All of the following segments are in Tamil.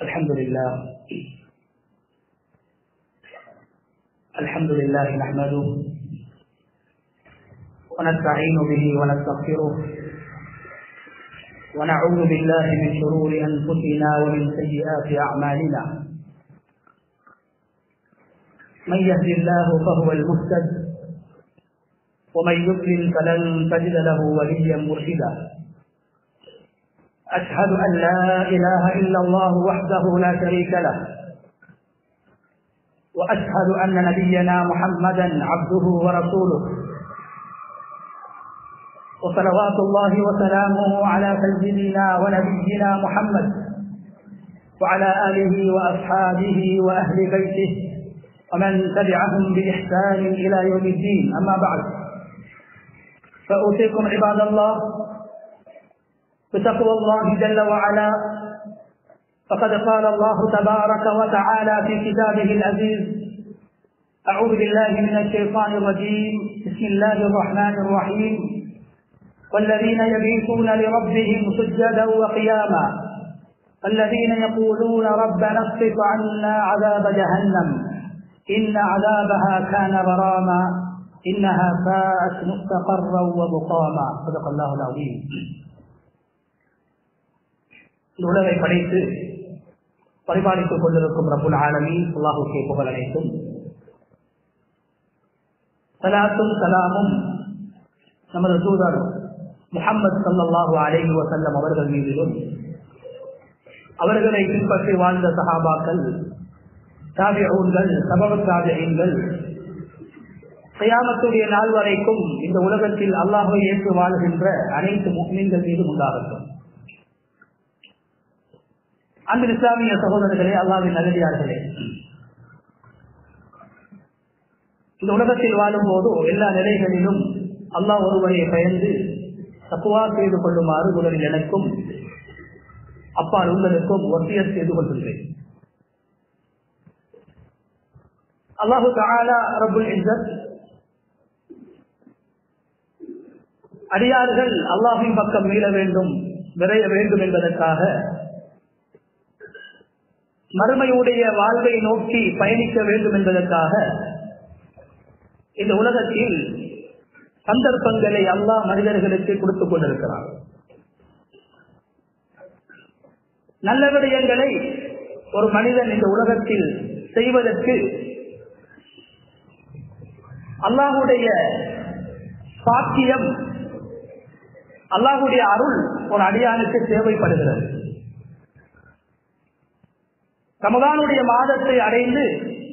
الحمد لله نحمده ونستعين به ونستغفره ونعوذ بالله من شرور أنفسنا ومن سيئات أعمالنا. من يهد الله فهو المهتد ومن يضلل فلن تجد له وليا مرشدا. أشهد أن لا إله إلا الله وحده لا شريك له، وأشهد أن نبينا محمدا عبده ورسوله، وصلوات الله وسلامه على سيدنا ونبينا محمد وعلى آله وأصحابه وأهل بيته ومن تبعهم بإحسان إلى يوم الدين. أما بعد، فأوصيكم عباد الله بتقوى الله جل وعلا، فقد قال الله تبارك وتعالى في كتابه العزيز: أعوذ بالله من الشيطان الرجيم، بسم الله الرحمن الرحيم: والذين يبيتون لربهم سجدا وقياما الذين يقولون ربنا اصرف عنا عذاب جهنم إن عذابها كان غراما إنها ساءت مستقرا ومقاما. صدق الله العظيم. இந்த உலகை படைத்து பரிபாலித்துக் கொண்டிருக்கும் ரப்புல் ஆலமீன் அல்லாஹ்வுக்கே புகழ் அனைத்தும். ஸலாத்தும் ஸலாமும் நமது தூதர் முஹம்மது ஸல்லல்லாஹு அலைஹி வஸல்லம் அவர்கள் மீதிலும், அவர்களை பின்பற்றி வாழ்ந்த சஹாபாக்கள், தாபிஊன்கள், தபஉ தாபிஈன்கள், கியாமத்துடைய நாள் வரைக்கும் இந்த உலகத்தில் அல்லாஹ்வை ஏற்று வாழ்கின்ற அனைத்து முஃமின்கள் மீது உண்டாகட்டும். அன்பு இஸ்லாமிய சகோதரர்களே, அல்லாஹ்வின் நல்லடியார்களே, இந்த உலகத்தில் வாழும் போது எல்லா நிலைகளிலும் அல்லாஹ் ஒருவரை பயந்து தக்வா செய்து கொள்ளுமாறு முதலில் எனக்கும் அப்பால் உங்களுக்கும் வசியத் செய்து கொள்கின்றேன். அல்லாஹு தஆலா ரப்புல் இஸ்ஸத் அடியார்கள் அல்லாஹ்வின் பக்கம் மீள வேண்டும், விரைய வேண்டும் என்பதற்காக, மறுமையுடைய வாழ்வை நோக்கி பயணிக்க வேண்டும் என்பதற்காக இந்த உலகத்தில் சந்தர்ப்பங்களை அல்லாஹ் மனிதர்களுக்கு கொடுத்துக் கொண்டிருக்கிறார். நல்ல விடயங்களை ஒரு மனிதன் இந்த உலகத்தில் செய்வதற்கு அல்லாஹ்வுடைய சாட்சியம், அல்லாஹ்வுடைய அருள் ஒரு அடியானுக்கு தேவைப்படுகிறது. ரமதானுடைய மாதத்தை அடைந்து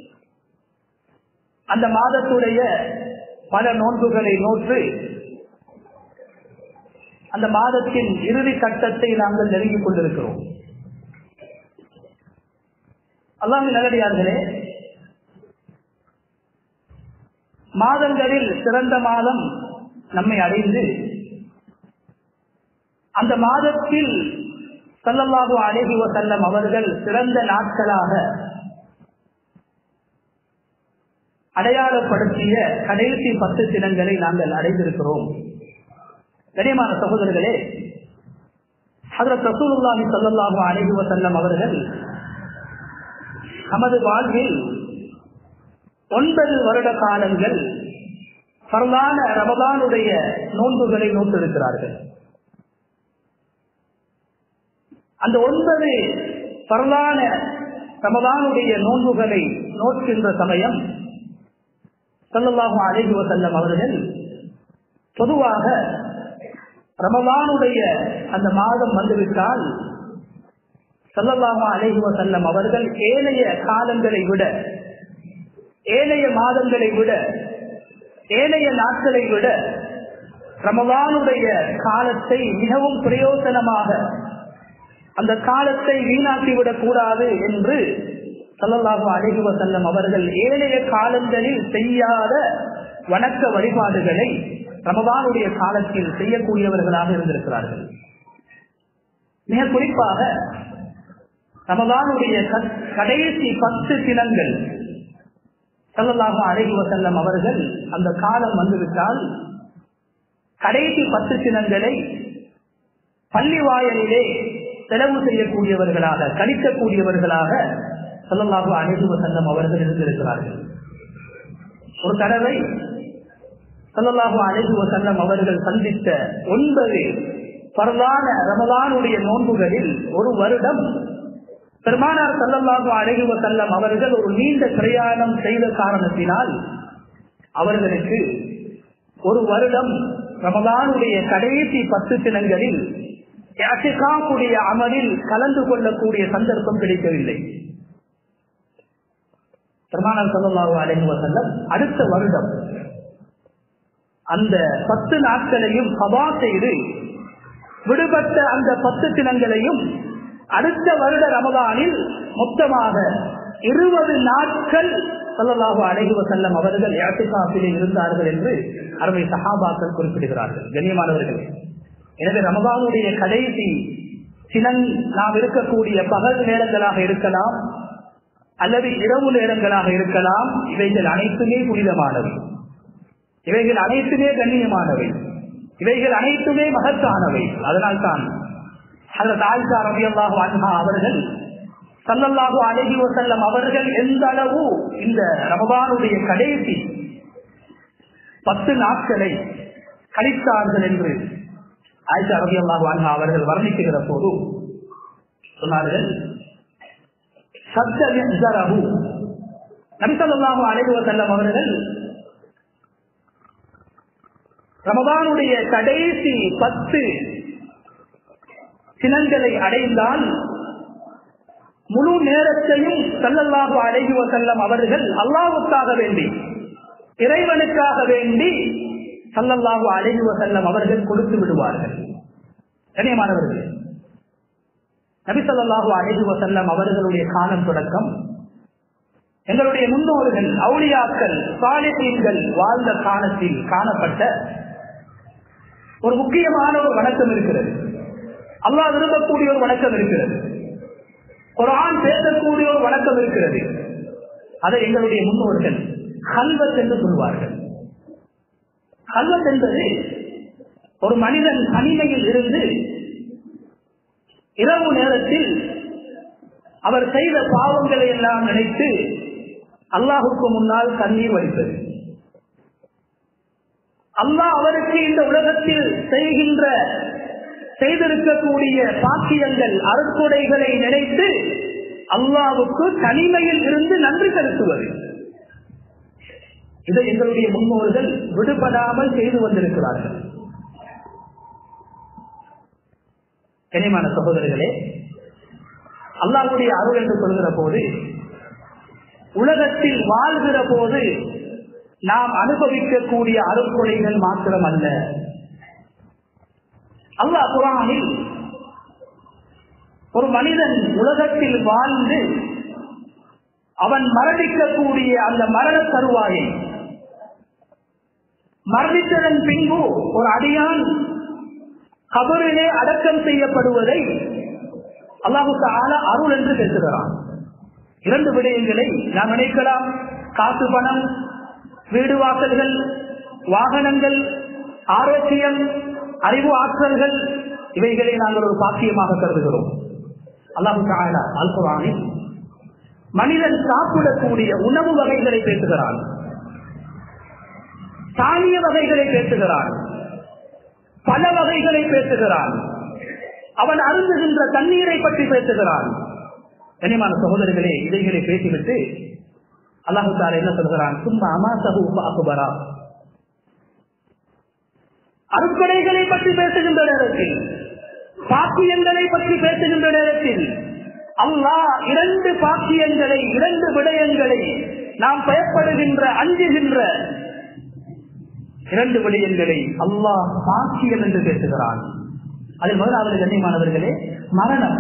அந்த மாதத்துடைய பல நோன்புகளை நோற்று அந்த மாதத்தின் இறுதி கட்டத்தை நாங்கள் நெருங்கிக் கொண்டிருக்கிறோம். அல்லாஹ்வின் நல்லடியார்களே, மாதங்களில் சிறந்த மாதம் நம்மை அடைந்து அந்த மாதத்தில் ஸல்லல்லாஹு அலைஹி வஸல்லம் அவர்கள் சிறந்த நாட்களாக அடையாளப்படுத்திய கடைசி 10 தினங்களை நாங்கள் அடைந்திருக்கிறோம். கண்ணியமான சகோதரர்களே, ஹஜ்ரத் ரசூலுல்லாஹி ஸல்லல்லாஹு அலைஹி வஸல்லம் அவர்கள் நமது வாழ்வில் 9 வருட காலங்கள் ஃபர்லான ரமதானுடைய நோன்புகளை நோற்றிருக்கிறார்கள். அந்த 9 ஃபர்லான ரமதானுடைய நோன்புகளை நோக்கின்ற சமயம் ஸல்லல்லாஹு அலைஹி வஸல்லம் அவர்கள் பொதுவாக ரமதானுடைய அந்த மாதம் வந்துவிட்டால் ஸல்லல்லாஹு அலைஹி வஸல்லம் அவர்கள் ஏனைய காலங்களை விட, ஏனைய மாதங்களை விட, ஏனைய நாட்களை விட ரமதானுடைய காலத்தை மிகவும் பிரயோசனமாக, அந்த காலத்தை வீணாக்கிவிடக் கூடாது என்று ஸல்லல்லாஹு அலைஹி வஸல்லம் அவர்கள் ஏனைய காலங்களில் செய்யாத வணக்க வழிபாடுகளை ரமதானுடைய காலத்தில் செய்யக்கூடியவர்களாக இருந்திருக்கிறார்கள். மிக குறிப்பாக ரமதானுடைய கடைசி 10 தினங்கள் ஸல்லல்லாஹு அலைஹி வஸல்லம் அவர்கள் அந்த காலம் வந்துவிட்டால் கடைசி 10 தினங்களை பள்ளி வாயிலே செலவு செய்யக்கூடியவர்களாக, கணிக்கக்கூடியவர்களாக ஸல்லல்லாஹு அலைஹி வஸல்லம் அவர்கள் இருந்திருக்கிறார்கள். ஒரு தடவை ஸல்லல்லாஹு அலைஹி வஸல்லம் அவர்கள் சந்தித்த 9 பரவான ரமலானுடைய நோன்புகளில் ஒரு வருடம் பெருமானார் ஸல்லல்லாஹு அலைஹி வஸல்லம் அவர்கள் ஒரு நீண்ட பிரயாணம் செய்த காரணத்தினால் அவர்களுக்கு ஒரு வருடம் ரமலானுடைய கடைசி 10 தினங்களில் இஅ்திகாஃபுடைய அமலில் கலந்து கொள்ளக்கூடிய சந்தர்ப்பம் கிடைக்கவில்லை. பெருமானார் ஸல்லல்லாஹு அலைஹி வஸல்லம் அடுத்த வருடம் அந்த 10 நாட்களையும் கபா செய்து விடுபட்ட அந்த 10 தினங்களையும் அடுத்த வருட ரமலானில் மொத்தமாக 20 நாட்கள் ஸல்லல்லாஹு அலைஹி வஸல்லம் அவர்கள் இஅ்திகாஃபிலே இருந்தார்கள் என்று அருமை சஹாபாக்கள் குறிப்பிடுகிறார்கள். கண்ணியமானவர்களே, எனவே ரமலானுடைய கடைசி தினம் நாம் இருக்கக்கூடிய பகல் நேரங்களாக இருக்கலாம் அல்லது இரவு நேரங்களாக இருக்கலாம், இவைகள் அனைத்துமே புனிதமானவை, இவைகள் அனைத்துமே கண்ணியமானவை, இவைகள் அனைத்துமே மகத்தானவை. அதனால்தான் ஹஜ்ரத் ஆயிஷா ரலியல்லாஹு அன்ஹா அவர்கள் ஸல்லல்லாஹு அலைஹி வஸல்லம் அவர்கள் எந்த அளவு இந்த ரமலானுடைய கடைசி 10 நாட்களை கழித்தார்கள் என்று ஆயிஷா ரலியல்லாஹு அன்ஹா அவர்கள் வர்ணிக்கிற போது சொன்னார்கள், நபி ஸல்லல்லாஹு அலைஹி வஸல்லம் அவர்கள் ரமலானுடைய கடைசி 10 தினங்களை அடைந்தால் முழு நேரத்தையும் ஸல்லல்லாஹு அலைஹி வஸல்லம் அவர்கள் அல்லாஹ்வுக்காக வேண்டி, இறைவனுக்காக வேண்டி ஸல்லல்லாஹு அலைஹி வஸல்லம் அவர்கள் கொடுத்து விடுவார்கள். கண்ணியமானவர்களே, நபி ஸல்லல்லாஹு அலைஹி வஸல்லம் அவர்களுடைய காலம் தொடக்கம் எங்களுடைய முன்னோர்கள் அவுலியாக்கள் சாலிஹீன்கள் வாழ்ந்த காலத்தில் காணப்பட்ட ஒரு முக்கியமான ஒரு வணக்கம் இருக்கிறது. அல்லாஹ் விரும்பக்கூடிய ஒரு வணக்கம் இருக்கிறது. குர்ஆன் பேசக்கூடிய ஒரு வணக்கம் இருக்கிறது. அதை எங்களுடைய முன்னோர்கள் கல்வத் என்று சொல்வார்கள். கல்வத் என்பது ஒரு மனிதன் தனிமையில் இருந்து இரவு நேரத்தில் அவர் செய்த பாவங்களை எல்லாம் நினைத்து அல்லாஹுக்கு முன்னால் கண்ணீர் வடிப்பது. அல்லாஹ் அவருக்கு இந்த உலகத்தில் செய்திருக்கக்கூடிய பாக்கியங்கள் அருட்கொடைகளை நினைத்து அல்லாஹ்வுக்கு தனிமையில் இருந்து நன்றி செலுத்துவது. இதை எங்களுடைய முன்னோர்கள் விடுபடாமல் செய்து வந்திருக்கிறார்கள். கனிமான சகோதரர்களே, அல்லாஹ்வுடைய அருள் என்று சொல்கிற போது உலகத்தில் வாழ்கிற போது நாம் அனுபவிக்கக்கூடிய அருட்கொடைகள் மாத்திரம் அல்ல. அல்லாஹ் குர்ஆனில் ஒரு மனிதன் உலகத்தில் வாழ்ந்து அவன் மரணிக்கக்கூடிய அந்த மரண தருவாயை, மரணித்ததன் பின்பு ஒரு அடியான் கபரிலே அடக்கம் செய்யப்படுவதை அல்லாஹ் தஆலா அருள் என்று பேசுகிறான். 2 விடயங்களை நாம் நினைக்கலாம். காசு, பணம், வீடு வாசல்கள், வாகனங்கள், ஆரோக்கியம், அறிவு ஆற்றல்கள், இவைகளை நாங்கள் ஒரு பாக்கியமாக கருதுகிறோம். அல்லாஹ் தஆலா அல் குர்ஆனில் மனிதன் சாப்பிடக்கூடிய உணவு வகைகளை பேசுகிறான், தானிய வகைகளை பேசுகிறான், பல வகைகளை பேசுகிறான், அவன் அருந்துகின்ற தண்ணீரை பற்றி பேசுகிறான். கனிமான சகோதரர்களே, இதைகளை பேசிவிட்டு அல்லாஹ் தஆலா என்ன சொல்கிறான்? சும்மா அமாசஹு ஃபஅக்பரா. அருட்கொடைகளை பற்றி பேசுகின்ற நேரத்தில், பாக்கியங்களை பற்றி பேசுகின்ற நேரத்தில் அல்லாஹ் 2 பாக்கியங்களை, 2 விடயங்களை, நாம் பயப்படுகின்ற அஞ்சுகின்ற 2 விடயங்களை அல்லாஹ் பாக்கியம் என்று பேசுகிறான். அதில் முதலாவது கண்ணியமானவர்களே, மரணம்.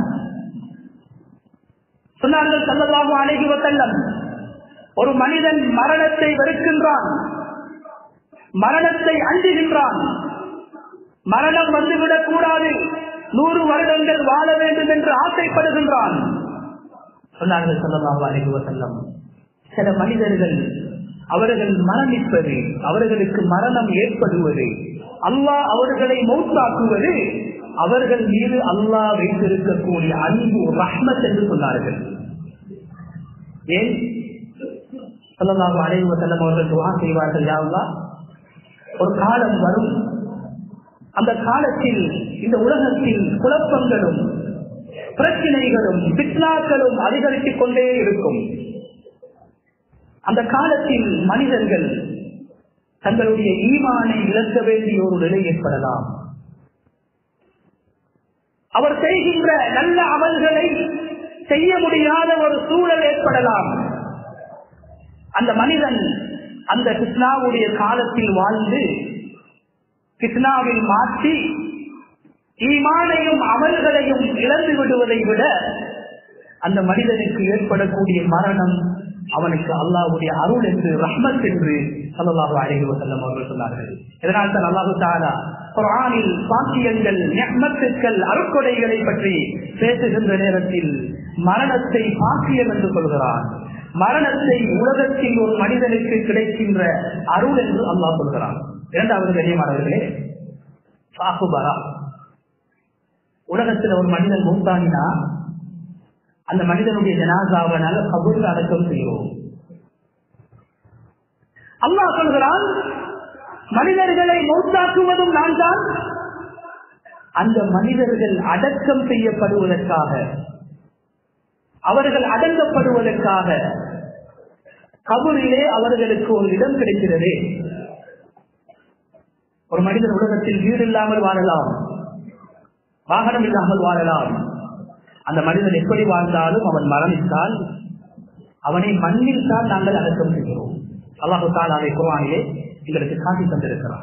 சொன்னார்கள் ஸல்லல்லாஹு அலைஹி வஸல்லம், ஒரு மனிதன் மரணத்தை வெறுக்கின்றான், மரணத்தை அஞ்சுகின்றான், மரணம் வந்துவிடக் கூடாது, 100 வருடங்கள் வாழ வேண்டும் என்று ஆசைப்படுகின்றான். சொன்னார்கள் ஸல்லல்லாஹு அலைஹி வஸல்லம், சில மனிதர்கள் அவர்கள் மரணிப்பது, அவர்களுக்கு மரணம் ஏற்படுவது, அல்லாஹ் அவர்களை மௌத்தாக்குவது அவர்கள் மீது அல்லாஹ் வைத்திருக்கக்கூடிய அன்பு ரஹ்மத் என்று சொன்னார்கள். ஏன் ஸல்லல்லாஹு அலைஹி வஸல்லம் அவர்கள் துஆ செய்வார்கள், யா அல்லாஹ், ஒரு காலம் வரும், அந்த காலத்தில் இந்த உலகத்தில் குழப்பங்களும் பிரச்சனைகளும் பித்னாக்களும் அதிகரித்துக் கொண்டே இருக்கும். அந்த காலத்தில் மனிதர்கள் தங்களுடைய ஈமானை இழக்க வேண்டிய ஒரு நிலை ஏற்படலாம். அவர் செய்கின்ற நல்ல அமல்களை செய்ய முடியாத ஒரு சூழல் ஏற்படலாம். அந்த மனிதன் அந்த கிருஷ்ணாவுடைய காலத்தில் வாழ்ந்து கிருஷ்ணாவில் மாற்றி ஈமானையும் அமல்களையும் இழந்து விடுவதை விட அந்த மனிதனுக்கு ஏற்படக்கூடிய மரணம் அவனுக்கு அல்லாஹ்வுடைய அருள் என்று ரஹ்மத் என்று ஸல்லல்லாஹு அலைஹி வஸல்லம் அவர்கள் சொன்னார்கள். இதனால் தான் அல்லாஹ் தஆலா குர்ஆனில் பாக்கியங்கள், நிஅமத்துக்கள், அருட்கொடைகளை பற்றி பேசுகின்ற நேரத்தில் மரணத்தை பாக்கியம் என்று சொல்கிறான். மரணத்தை உலகத்தில் ஒரு மனிதனுக்கு கிடைக்கின்ற அருள் என்று அல்லாஹ் சொல்கிறான். இரண்டாவது கண்ணியமானவர்களே, சாகுபரா, உலகத்தில் ஒரு மனிதன் மூத்தாகினா அந்த மனிதனுடைய ஜனாசாவனால கபூரில் அடக்கம் செய்வோம். அல்லாஹ் சொல்கிறான், மனிதர்களை மௌத்தாக்குவதும் நான் தான். அந்த மனிதர்கள் அடக்கம் செய்யப்படுவதற்காக, அவர்கள் அடங்கப்படுவதற்காக கபூரிலே அவர்களுக்கு ஒரு இடம் கிடைக்கிறது. ஒரு மனிதன் உலகத்தில் வீடு இல்லாமல் வாழலாம், வாகனம் இல்லாமல் வாழலாம். அந்த மனிதன் எப்படி வாழ்ந்தாலும் அவன் மரணித்தால் அவனை மண்ணில் தான் நாங்கள் அடக்கம் செய்கிறோம். அல்லாஹ் தஆலா அதை குர்ஆனிலே எங்களுக்கு காட்டி தந்திருக்கிறார்.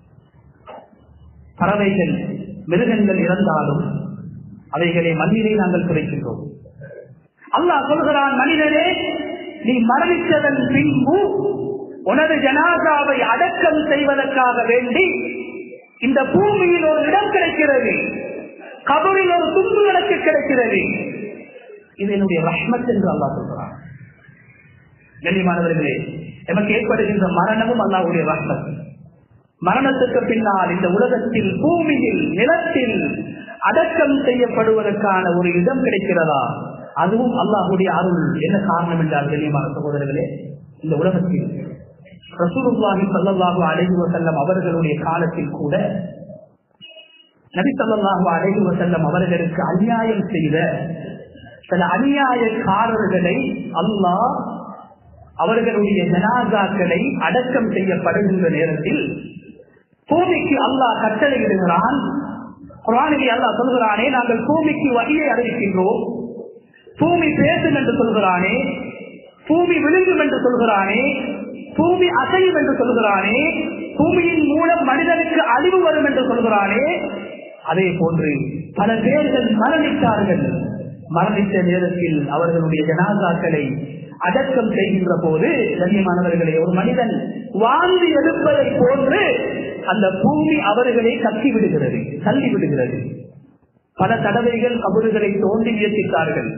பறவைகள், மிருகங்கள் இறந்தாலும் அவைகளை மண்ணிலே நாங்கள் புதைக்கின்றோம். அல்லாஹ் சொல்கிறான், மனிதனே, நீ மரணித்ததன் பின்பு உனது ஜனாசாவை அடக்கம் செய்வதற்காக வேண்டி இந்த பூமியில் ஒரு இடம் கிடைக்கிறது, கபரில் ஒரு துண்டு எனக்கு கிடைக்கிறது. இது என்னுடைய ரஹ்மத் என்று அல்லாஹ் சொல்கிறான். கண்ணியமானவர்களே, நமக்கு ஏற்படுகின்ற மரணமும் அல்லாஹ்வுடைய ரஹ்மத். மரணத்துக்கு பின்னால் இந்த உலகத்தில் பூமியில் நிலத்தில் அடக்கம் செய்யப்படுவதற்கான ஒரு இடம் கிடைக்கிறதா, அதுவும் அல்லாஹ்வுடைய அருள். என்ன காரணம் என்றால், கண்ணியமான சகோதரர்களே, இந்த உலகத்தில் ரசூலுல்லாஹி ஸல்லல்லாஹு அலைஹி வஸல்லம் அவர்களுடைய காலத்தில் கூட நபி ஸல்லல்லாஹு அலைஹி வஸல்லம் அவர்களுக்கு அநியாயம் செய்த சில அநியாயக்காரர்களை அல்லாஹ் அவர்களுடைய ஜனாசாக்களை அடக்கம் செய்யப்படுகின்ற நேரத்தில் பூமிக்கு அல்லாஹ் கட்டளையிடுகிறான். குர்ஆனிலே அல்லாஹ் சொல்கிறானே, நாங்கள் பூமிக்கு வஹியை அறிவிக்கின்றோம், பூமி பேசும் என்று சொல்கிறானே, பூமி விழுங்கும் என்று சொல்கிறானே, பூமி அசையும் என்று சொல்கிறானே, பூமியின் மூலம் மனிதனுக்கு அழிவு வரும் என்று சொல்கிறானே. அதே போன்று பல பேர்கள் மரணித்தார்கள். மரணித்த நேரத்தில் அவர்களுடைய ஜனாசாக்களை அடக்கம் செய்கின்ற போது, கண்ணியமானவர்களே, ஒரு மனிதன் வாழ்ந்து எடுப்பதை போன்று அந்த பூமி அவர்களை கட்டி விடுகிறது, தள்ளி விடுகிறது. பல தடவைகள் கபறுகளை தோண்டி முயற்சித்தார்கள்.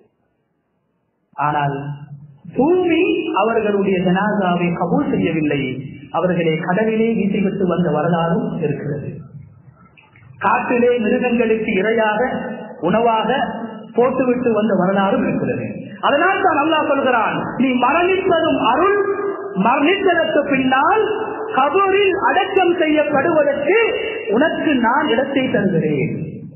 ஆனால் பூமி அவர்களுடைய ஜனாசாவை கபூல் செய்யவில்லை. அவர்களை கடலிலே வீசிவிட்டு வந்த வரலாறும் இருக்கிறது. காட்டிலே மிருகங்களுக்கு இரையாக உணவாக போட்டுவிட்டு வந்த வரலாறும் இருக்கிறது. அதனால் தான் அல்லாஹ் சொல்கிறான், நீ மரணிப்பதும் அருள், மரணித்ததற்கு பின்னால் கபூரில் அடக்கம் செய்யப்படுவதற்கு உனக்கு நான் இடத்தை தருகிறேன்.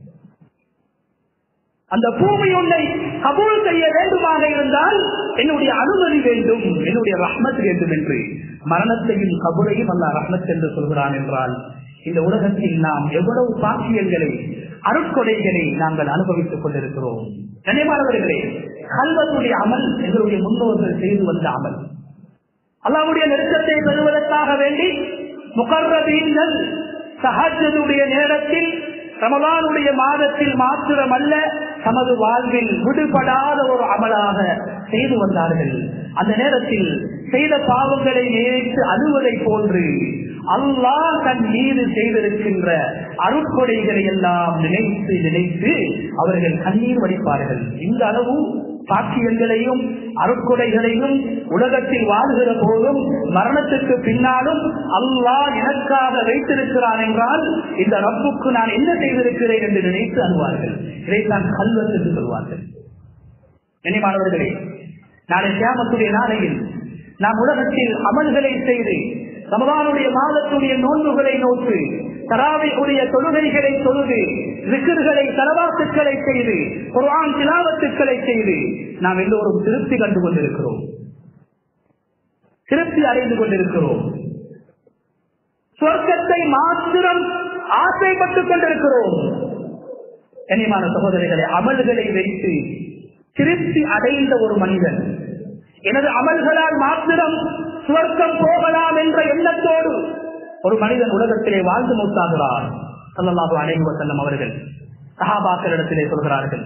அந்த பூமி உன்னை கபூல் செய்ய வேண்டுமாக இருந்தால் என்னுடைய அனுமதி வேண்டும், என்னுடைய ரஹ்மத் வேண்டும் என்று மரணத்தையும் கபூரையும் அல்லாஹ் ரஹ்மத் என்று சொல்கிறான். என்றால் இந்த உலகத்தில் நாம் எவ்வளவு பாக்கியங்களை, அருட்கொடைகளை நாங்கள் அனுபவித்துக் கொண்டிருக்கிறோம். கண்ணியமானவர்களே, கல்வத்துடைய அமல் எங்களுடைய முன்னோர்கள் செய்து வந்த அமல். அல்லாஹ்வுடைய நெருக்கத்தை பெறுவதற்காக வேண்டி முகர்ரபீன்கள் தஹஜ்ஜுடைய நேரத்தில், ரமலானுடைய மாதத்தில் மாத்திரமல்ல, தமது வாழ்வில் விடுபடாத ஒரு அமலாக செய்து வந்தார்கள். அந்த நேரத்தில் செய்த பாவங்களை நினைத்து அழுவதை போன்று அல்லாஹ் தன் மீது செய்திருக்கின்ற அருட்கொடைகளை எல்லாம் நினைத்து நினைத்து அவர்கள் கண்ணீர் வடிப்பார்கள். இந்த அளவு பாக்கியங்களையும் அருட்கொடைகளையும் உலகத்தில் வாழ்கிற போதும் மரணத்துக்கு பின்னாலும் அல்லாஹ் எனக்காக வைத்திருக்கிறான் என்றால் இந்த ரப்புக்கு நான் என்ன செய்திருக்கிறேன் என்று நினைத்து அழுவார்கள். இதைத்தான் கல்வத் என்று சொல்வார்கள். கண்ணியமானவர்களே, நாளை கியாமத்துடைய நாளையில் நாம் உலகத்தில் அமல்களை செய்து ரமதானுடைய மாதத்துடைய நோன்புகளை நோக்கு, தராவிஹுடைய தொழுகைகளை தொழுது, ஸிக்ர்களை ஸலவாத்துக்களை செய்து, குர்ஆன் திலாவத்துக்களை செய்து நாம் எல்லோரும் திருப்தி கண்டு கொண்டிருக்கிறோம், திருப்தி அடைந்து கொண்டிருக்கிறோம். சொர்க்கத்தை மாத்திரம் ஆசைப்பட்டுக் கொண்டிருக்கிறோம். கண்ணியமான சகோதரர்களை, அமல்களை வைத்து திருப்தி அடைந்த ஒரு மனிதன் எனது அமல்களால் மாத்திரம் சுவர்க்கம் போகலாம் என்ற எண்ணத்தோடு ஒரு மனிதன் உலகத்திலே வாழ்ந்து மூத்தாகிறார். ஸல்லல்லாஹு அலைஹி வஸல்லம் அவர்கள் சஹாபாக்களிடத்திலே சொல்கிறார்கள்,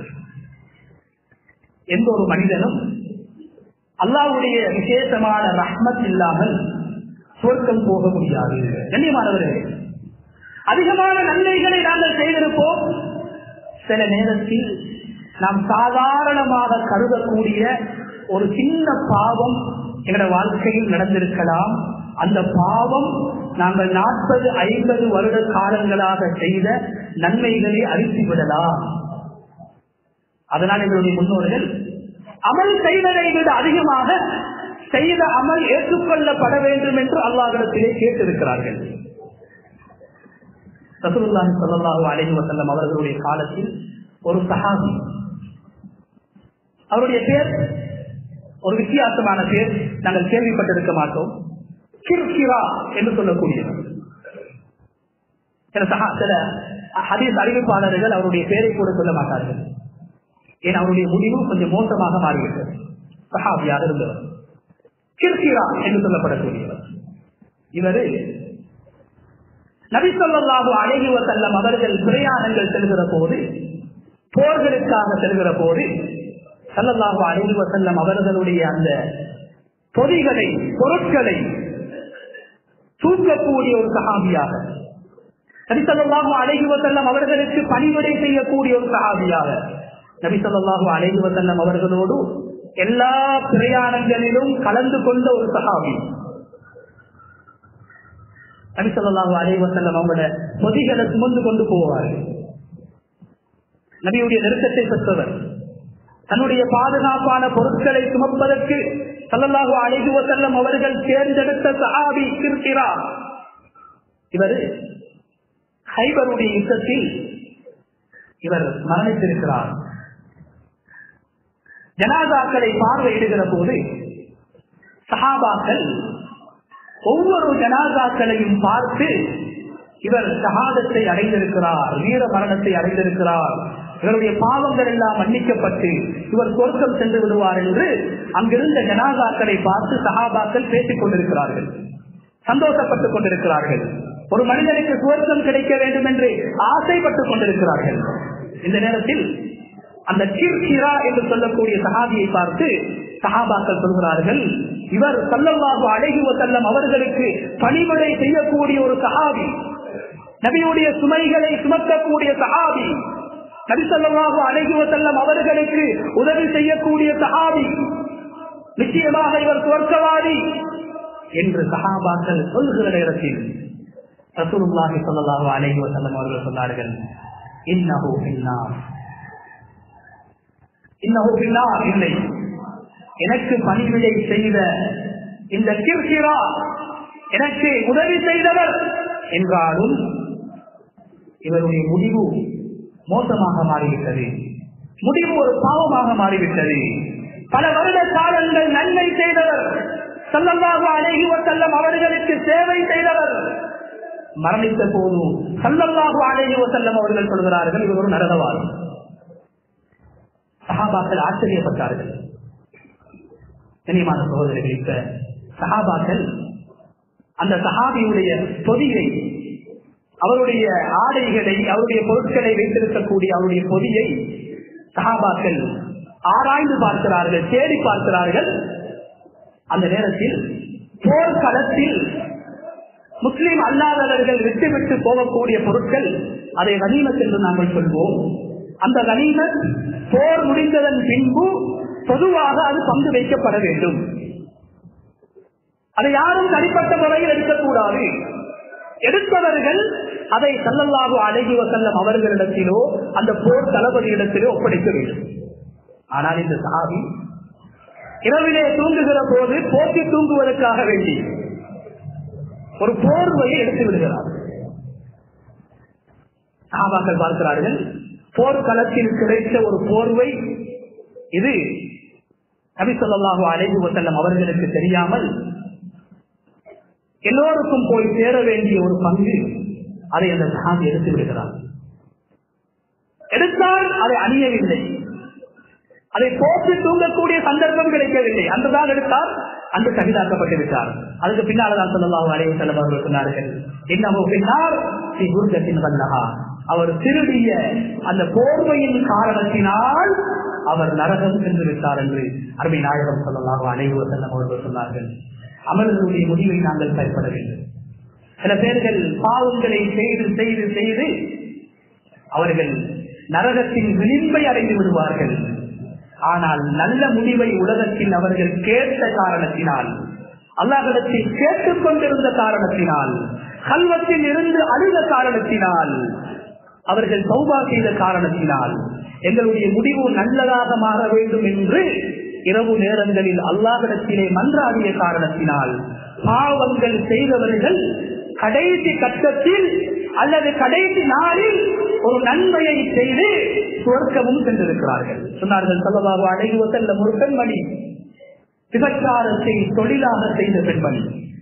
எந்த ஒரு மனிதனும் அல்லாஹ்வுடைய விசேஷமான ரஹ்மத் இல்லாமல் சுவர்க்கம் போக முடியாது. கண்ணியமானவர்களே, அதிகமான நன்மைகளை நாங்கள் செய்திருப்போம். சில நேரத்தில் நாம் சாதாரணமாக கருதக்கூடிய ஒரு சின்ன பாவம் எங்களுடைய வாழ்க்கையில் நடந்திருக்கலாம். அந்த பாவம் நாங்கள் 40-50 வருட காலங்களாக செய்த நன்மைகளை அழித்துவிடலாம். அதனால் எங்களுடைய முன்னோர்கள் அமல் செய்வதை விட அதிகமாக செய்த அமல் ஏற்றுக்கொள்ளப்பட வேண்டும் என்று அல்லாஹ்விடத்திலே கேட்டிருக்கிறார்கள். ரசூலுல்லாஹி ஸல்லல்லாஹு அலைஹி வஸல்லம் அவர்களுடைய காலத்தில் ஒரு சஹாபி, அவருடைய பேர் ஒரு வித்தியாசமான பேர், நாங்கள் கேள்விப்பட்டிருக்க மாட்டோம், கிர்கிரா என்று சொல்லக்கூடியவர். சில ஹதீஸ் அறிவிப்பாளர்கள் அவருடைய பேரை கூட சொல்ல மாட்டார்கள். ஏன், அவருடைய முடிவு கொஞ்சம் மோசமாக மாறிவிட்டது. சஹாபியாக இருந்தவர் கிர்கிரா என்று சொல்லப்படக்கூடியவர். இவர் நபி ஸல்லல்லாஹு அலைஹி வஸல்லம் அவர்கள் பிரயாணங்கள் செல்கிற போது, போர்களுக்காக செல்கிற போது ஸல்லல்லாஹு அலைஹி வஸல்லம் அவர்களுடைய அந்த பொதிகளை, பொருட்களை தூக்கக்கூடிய ஒரு சஹாபியாக, நபி ஸல்லல்லாஹு அலைஹி வஸல்லம் அவர்களுக்கு பணிவிடை செய்யக்கூடிய ஒரு சஹாபியாக, நபி ஸல்லல்லாஹு அலைஹி வஸல்லம் அவர்களோடு எல்லா பிரயாணங்களிலும் கலந்து கொண்ட ஒரு சஹாபி. நபி ஸல்லல்லாஹு அலைஹி வஸல்லம் அவங்களோட பொதிகளை சுமந்து கொண்டு போவார்கள். நபியுடைய நெருக்கத்தை பெற்றவர், தன்னுடைய பாதுகாப்பான பொருட்களை சுமப்பதற்கு ஸல்லல்லாஹு அலைஹி வஸல்லம் அவர்கள் தேர்ந்தெடுத்த சஹாபி கிர்கிரா. இவர் ஹைபருடைய யுத்தத்தில் இவர் மரணித்திருக்கிறார். ஜனாசாக்களை பார்வையிடுகிற போது சஹாபாக்கள் ஒவ்வொரு ஜனாசாக்களையும் பார்த்து இவர் ஷஹாதத்தை அடைந்திருக்கிறார், வீர மரணத்தை அடைந்திருக்கிறார், இவருடைய பாவங்கள் எல்லாம் மன்னிக்கப்பட்டு இவர் சொர்க்கம் சென்று விடுவார் என்று அங்கிருந்த ஜனாசாக்களை பார்த்து சஹாபாக்கள் பேசிக் கொண்டிருக்கிறார்கள், சந்தோஷப்பட்டுக் கொண்டிருக்கிறார்கள். ஒரு மனிதனுக்கு சுவர்க்கம் கிடைக்க வேண்டும் என்று ஆசைப்பட்டுக் கொண்டிருக்கிறார்கள். இந்த நேரத்தில் அந்த கிர்கிரா என்று சொல்லக்கூடிய சஹாபியை பார்த்து சஹாபாக்கள் சொல்கிறார்கள், இவர் ஸல்லல்லாஹு அலைஹி வஸல்லம் அவர்களுக்கு பணிவிடை செய்யக்கூடிய ஒரு சஹாபி, நபியுடைய சுமைகளை சுமக்கக்கூடிய சஹாபி, நபி ஸல்லல்லாஹு அலைஹி வஸல்லம் அவர்களுக்கு உதவி செய்யக்கூடிய சஹாபி, நிச்சயமாக இவர் சுவர்க்கவாதி என்று சஹாபாக்கள் சொல்கிற நேரத்தில் ரசூலுல்லாஹி ஸல்லல்லாஹு அலைஹி வஸல்லம் அவர்கள் சொன்னார்கள், இன்னஹு ஃபின்னார், இன்னஹு ஃபின்னார், இல்லை, எனக்கு பணிவிடை செய்த இந்த கிர்கிரா எனக்கு உதவி செய்தவர் என்றாலும் இவருடைய முடிவு மோசமாக மாறிவிட்டது, முடிவு ஒரு பாவமாக மாறிவிட்டது. பல வருட காலங்கள் நன்மை செய்தவர், ஸல்லல்லாஹு அலைஹி வஸல்லம் அவர்களுக்கு சேவை செய்தவர், மரணித்த போது ஸல்லல்லாஹு அலைஹி வஸல்லம் அவர்கள் சொல்கிறார்கள், இவர் ஒரு நரகவாதி. சஹாபாக்கள் ஆச்சரியப்பட்டார்கள். கண்ணியமான சகோதரர்கள், இப்ப சஹாபாக்கள் அந்த சஹாபியுடைய பொதியை, அவருடைய ஆடைகளை, அவருடைய பொருட்களை வைத்திருக்கக்கூடிய அவருடைய பொதியை சஹாபாக்கள் ஆராய்ந்து பார்க்கிறார்கள், தேடி பார்க்கிறார்கள். அந்த நேரத்தில் போர்க்களத்தில் முஸ்லிம் அல்லாதவர்கள் விட்டுவிட்டு போகக்கூடிய பொருட்கள், அதை கனிமத் என்று நாங்கள் சொல்வோம். அந்த கனிமத் போர் முடிந்ததன் பின்பு பொதுவாக அது பங்கு வைக்கப்பட வேண்டும். அதை யாரும் தனிப்பட்ட முறையில் எடுக்கக்கூடாது. எடுத்தவர்கள் அதை ஸல்லல்லாஹு அலைஹி வஸல்லம் அவர்களிடத்திலோ அந்த போர் தளபதியிடத்திலோ ஒப்படைக்க வேண்டும். ஆனால் இந்த சஹாபி இரவிலே தூங்குகிற போது போக்கி தூங்குவதற்காக வேண்டி ஒரு போர்வையை எடுத்து விடுகிறார். சஹாபாக்கள் பார்க்கிறார்கள், போர்க்களத்தில் கிடைத்த ஒரு போர்வை இது நபி ஸல்லல்லாஹு அலைஹி வஸல்லம் அவர்களுக்கு தெரியாமல் எல்லோருக்கும் போய் சேர வேண்டிய ஒரு பங்கு, அதை அந்த சஹாபி எடுத்து விடுகிறார். எடுத்தால் அதை அணியவில்லை, அதை போட்டு தூங்கக்கூடிய சந்தர்ப்பம் கிடைக்கவில்லை. அன்றுதான் எடுத்தால் அன்று ஷஹீதாக்கப்பட்டு விட்டார். அதுக்கு பின்னால்தான் ஸல்லல்லாஹு அலைஹி வஸல்லம் அவர்கள் சொன்னார்கள், இன்னஹு ஃபின்னார் ஃபீ புர்தத்தின் வல்லஹா, அவர் திருடிய அந்த போர்வையின் காரணத்தினால் அவர் நரகம் சென்று விட்டார் என்று அருமை நாயகம் ஸல்லல்லாஹு அலைஹி வஸல்லம் அவர்கள் சொன்னார்கள். அமல்களுடைய முடிவை நாங்கள் பயப்பட வேண்டும். சில பேர்கள் பாவங்களை செய்து செய்து செய்து அவர்கள் நரகத்தின் விளிம்பை அடைந்து விடுவார்கள். ஆனால் நல்ல முடிவை உலகத்தில் அவர்கள் கேட்ட காரணத்தினால், அல்லாஹ்விடத்தில் கேட்டுக் கொண்டிருந்த காரணத்தினால், கல்வத்தில் இருந்து அழுத காரணத்தினால், அவர்கள் தௌபா செய்த காரணத்தினால், எங்களுடைய முடிவு நல்லதாக மாற வேண்டும் என்று இரவு நேரங்களில் அல்லாஹ்விடத்திலே மன்றாடிய காரணத்தினால், பாவங்கள் செய்தவர்கள் கடைசி கட்டத்தில் அல்லது கடைசி நாளில் ஒரு நன்மையை செய்து சுவர்க்கமும் சென்றிருக்கிறார்கள். சொன்னார்கள் ஸல்லல்லாஹு அலைஹி வஸல்லம், ஒரு பெண்மணி விபச்சாரத்தை தொழிலாக செய்த பெண்மணி,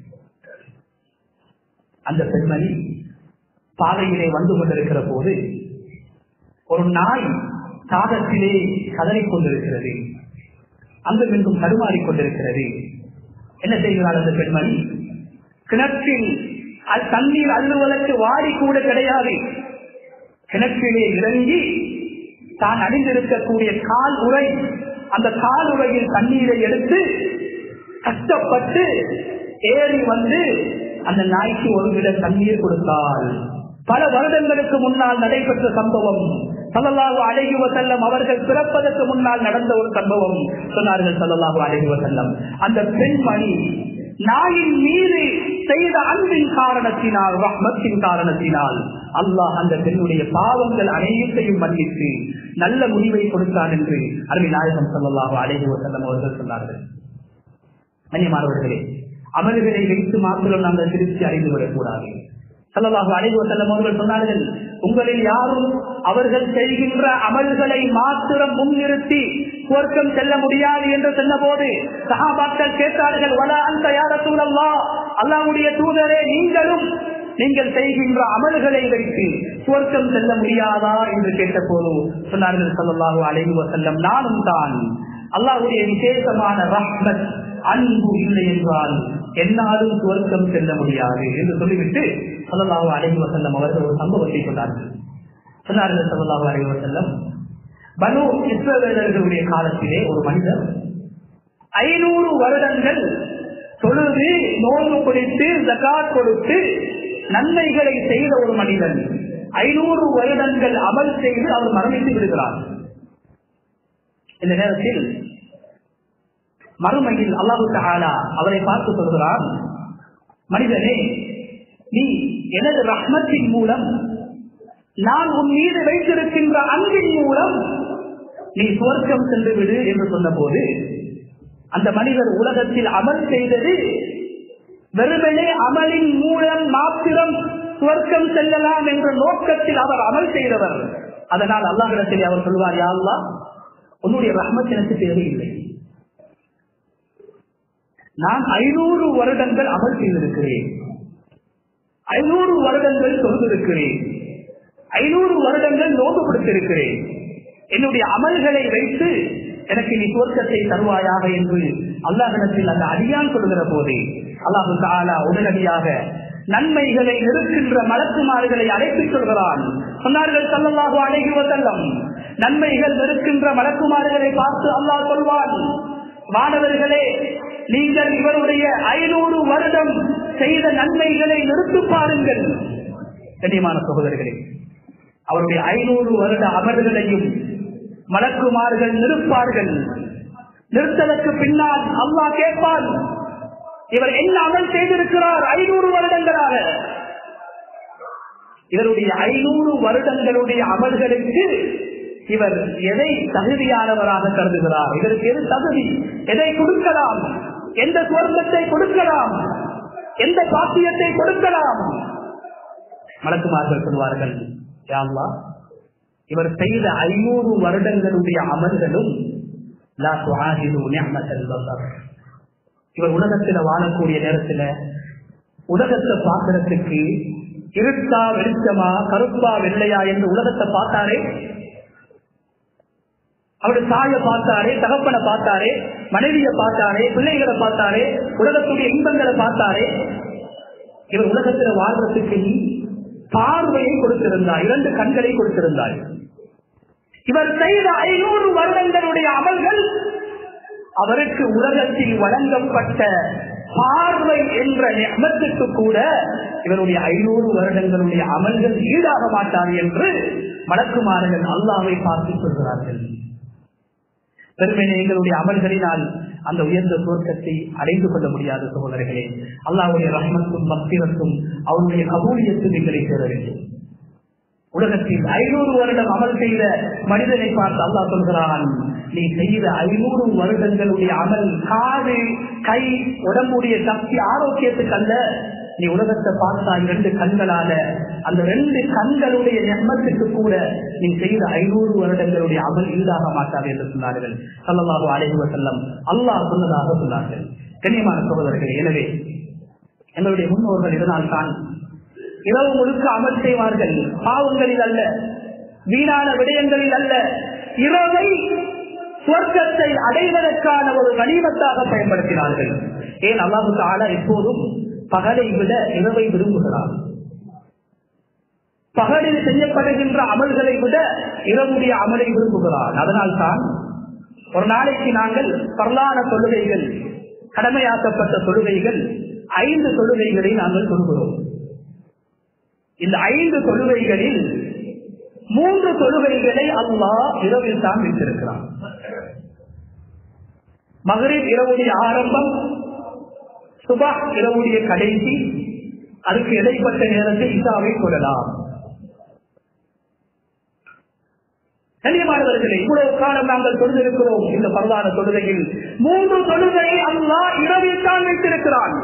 அந்த பெண்மணி பாதையிலே வந்து கொண்டிருக்கிற போது ஒரு நாய் தாகத்திலே கதறிக் கொண்டிருக்கிறது, அங்கும் இங்கும் தடுமாறிக் கொண்டிருக்கிறது. என்ன செய்கிறாள் அந்த பெண்மணி? கிணற்றில் தண்ணீர் அள்ளுவதற்கு வாடி கூட கிடையாது, கிணற்றிலே இறங்கி தான் அணிந்திருக்கக்கூடிய கால் உறை, அந்த கால் உறையில் தண்ணீரை எடுத்து கஷ்டப்பட்டு ஏறி வந்து அந்த நாய்க்கு ஒரு விட தண்ணீர் கொடுத்தாள். பல வருடங்களுக்கு முன்னால் நடைபெற்ற சம்பவம். ஸல்லல்லாஹு அலைஹி வஸல்லம் அவர்கள் பிறப்பதற்கு முன்னால் நடந்த ஒரு சம்பவம். சொன்னார்கள் ஸல்லல்லாஹு அலைஹி வஸல்லம், அந்த பெண்மணி நாயின் மீது செய்த அன்பின் காரணத்தினால், ரஹ்மத்தின் காரணத்தினால் அல்லாஹ் அந்த பெண்ணுடைய பாவங்கள் அனைத்தையும் மன்னித்து நல்ல முடிவை கொடுத்தான் என்று அருமை நாயகம் ஸல்லல்லாஹு அலைஹி வஸல்லம் அவர்கள் சொன்னார்கள். கண்ணியமானவர்களே, அமல்களை வைத்து மாத்திரம் நாங்கள் திருப்தி அறிந்துவிடக் கூடாது. ஸல்லல்லாஹு அலைஹி வஸல்லம் அவர்கள் சொன்னார்கள், உங்களில் யாரும் அவர்கள் செய்கின்ற அமல்களை மாத்திரம் முன்னிறுத்தி சுவர்க்கம் செல்ல முடியாது என்று சொன்ன போது சஹாபாக்கள் கேட்டார்கள், வலா அன்த யா ரசூலல்லாஹ், அல்லாஹ்வுடைய தூதரே, நீங்கள் செய்கின்ற அமல்களை வைத்து சுவர்க்கம் செல்ல முடியாதா என்று கேட்ட போது சொன்னார்கள் ஸல்லல்லாஹு அலைஹி வஸல்லம், நானும் தான். அல்லாஹ்வுடைய விசேஷமான ரஹ்மத், அன்பு இல்லை என்றால் என்னாலும் சுவர்க்கம் செல்ல முடியாது என்று சொல்லிவிட்டு ஸல்லல்லாஹு அலைஹி வஸல்லம் அவர்கள் ஒரு சம்பவத்தை சொன்னார்கள். ஸல்லல்லாஹு அலைஹி வஸல்லம், பனு இஸ்ரவேலர்களுடைய காலத்திலே ஒரு மனிதர் 500 வருடங்கள் தொழுது நோன்பு பிடித்து ஜகாத் கொடுத்து நன்மைகளை செய்த ஒரு மனிதன் 500 வருடங்கள் அமல் செய்து அவர் மரணித்து விடுகிறார். இந்த நேரத்தில் மறுமையில் அல்லாஹு தஆலா அவரை பார்த்து சொல்கிறான், மனிதனே, நீ எனது ரஹ்மத்தின் மூலம், நான் உன் மீது வைத்திருக்கின்ற அன்பின் மூலம் நீ சுவர்க்கம் சென்று விடு என்று சொன்ன போது, அந்த மனிதர் உலகத்தில் அமல் செய்தது வெறுமனே அமலின் மூலம் மாத்திரம் சுவர்க்கம் செல்லலாம் என்ற நோக்கத்தில் அவர் அமல் செய்தவர். அதனால் அல்லாஹ்விடத்தில் அவர் சொல்வார், யா அல்லாஹ், உன்னுடைய ரஹ்மத் எனக்கு தேவையில்லை. நான் 500 வருடங்கள் அமல் செய்திருக்கிறேன், 500 வருடங்கள் தொழுதிருக்கிறேன், 500 வருடங்கள் நோன்பு கொடுத்திருக்கிறேன், என்னுடைய அமல்களை வைத்து எனக்கு நீ சுவர்க்கத்தை தருவாயாக என்று அல்லாஹ்விடத்தில் அந்த அடியான் சொல்கிற போதே அல்லாஹு தஆலா உடனடியாக நன்மைகளை நிறுக்கின்ற மலக்குமார்களை அழைத்துச் சொல்கிறான். சொன்னார்கள் ஸல்லல்லாஹு அலைஹி வஸல்லம், நன்மைகள் நிறுக்கின்ற மலக்குமார்களை பார்த்து அல்லாஹ் சொல்வான், மாணவர்களே, நீங்கள் இவருடைய 500 வருடம் செய்த நன்மைகளை நிறுத்தி பாருங்கள். கண்ணியமான சகோதரர்களே, அவருடைய 500 வருட அமல்களையும் மலக்குமார்கள் நிறுப்பார்கள். நிறுத்தலுக்கு பின்னால் அல்லாஹ் கேட்பான், இவர் என்ன அமல் செய்திருக்கிறார் 500 வருடங்களாக. இவருடைய 500 வருடங்களுடைய அமல்களுக்கு இவர் எதை தகுதியானவராக கருதுகிறார், இதற்கு எது தகுதி, எதை கொடுக்கலாம், எந்த சுவர்க்கத்தை கொடுக்கலாம், எந்த பாக்கியத்தை கொடுக்கலாம். மலக்குமார்கள் சொல்வார்கள், யா அல்லாஹ், இவர் செய்த 500 வருடங்களுடைய அமல்களும் லா துஆஹிது நிஅமத்தல் பஸர். இவர் உலகத்தில் வாழக்கூடிய நேரத்தில் உலகத்தை பார்க்கறதுக்கு இருட்டா வெளிச்சமா கருப்பா வெள்ளையா என்று உலகத்தை பார்த்தாரே, அவருடைய தாயை பார்த்தாரே, தகப்பனை பார்த்தாரே, மனைவியை பார்த்தாரே, பிள்ளைகளை பார்த்தாரே, உலகத்துடைய இன்பங்களை பார்த்தாரே. இவர் உலகத்தில் வாழ்றதுக்கு பார்வையை கொடுத்திருந்தார், 2 கண்களை கொடுத்திருந்தார். இவர் செய்த 500 வருடங்களுடைய அமல்கள் அவருக்கு உலகத்தில் வழங்கப்பட்ட பார்வை என்ற நியமத்துக்கு கூட இவருடைய 500 வருடங்களுடைய அமல்கள் ஈடாக மாட்டார் என்று மலக்குமார்கள் அல்லாஹ்வை பார்த்து சொல்கிறார்கள். பெருமையை எங்களுடைய அமல்களினால் அந்த உயர்ந்த சுவர்க்கத்தை அடைந்து கொள்ள முடியாத சகோதரர்களே, அல்லாஹ்வுடைய ரஹ்மத்தும் மக்ஃபிரத்தும் அவருடைய கபூலியத்தும் எங்களை சேர வேண்டும். உலகத்தில் 500 வருடம் அமல் செய்த மனிதனை பார்த்து அல்லாஹ் சொல்கிறான், நீ செய்த 500 வருடங்களுடைய அமல் காது கை உடம்புடைய சக்தி ஆரோக்கியத்துக்கு அல்ல, நீ உலகத்தை பார்த்தா 2 கண்களால அந்த 2 கண்களுடைய நியமத்துக்கு கூட நீ செய்த 500 வருடங்களுடைய அமல் ஈடாக மாட்டாது என்று சொன்னார்கள் ஸல்லல்லாஹு அலைஹி வஸல்லம். அல்லாஹ் சொன்னதாக சொன்னார்கள். கண்ணியமான சகோதரர்களே, எனவே எங்களுடைய முன்னோர்கள் இதனால் தான் இரவு முழுக்க அமல் செய்வார்கள், பாவங்களில் அல்ல, வீணான விடயங்களில் அல்ல. இரவை சுவர்க்கத்தை அடைவதற்கான ஒரு கனிமத்தாக பயன்படுத்தினார்கள். ஏன் அல்லாஹ் தஆலா எப்போதும் பகலை விட இரவை விரும்புகிறார். பகலில் செய்யப்படுகின்ற அமல்களை விட இரவுடைய அமலை விரும்புகிறார். அதனால் தான் ஒரு நாளைக்கு நாங்கள் பரலான தொழுகைகள், கடமையாக்கப்பட்ட தொழுகைகள் 5 தொழுகைகளை நாங்கள் தொழுகிறோம். இந்த 5 தொழுகைகளில் 3 தொழுகைகளை அல்லாஹ் இரவில் தான் வைத்திருக்கிறான். மக்ரிப் இரவுடைய ஆரம்பம், சுபஹ் இரவுடைய கடைசி, அதுக்கு இடைப்பட்ட நேரத்தில் இஷாவை கொள்ளலாம். கண்ணியமானவர்களே, இவ்வளவு காலம் நாங்கள் தொழுதிருக்கிறோம். இந்த பரவான தொழுகையில் 3 தொழுகையை அல்லாஹ் இரவில் தான் வைத்திருக்கிறான்.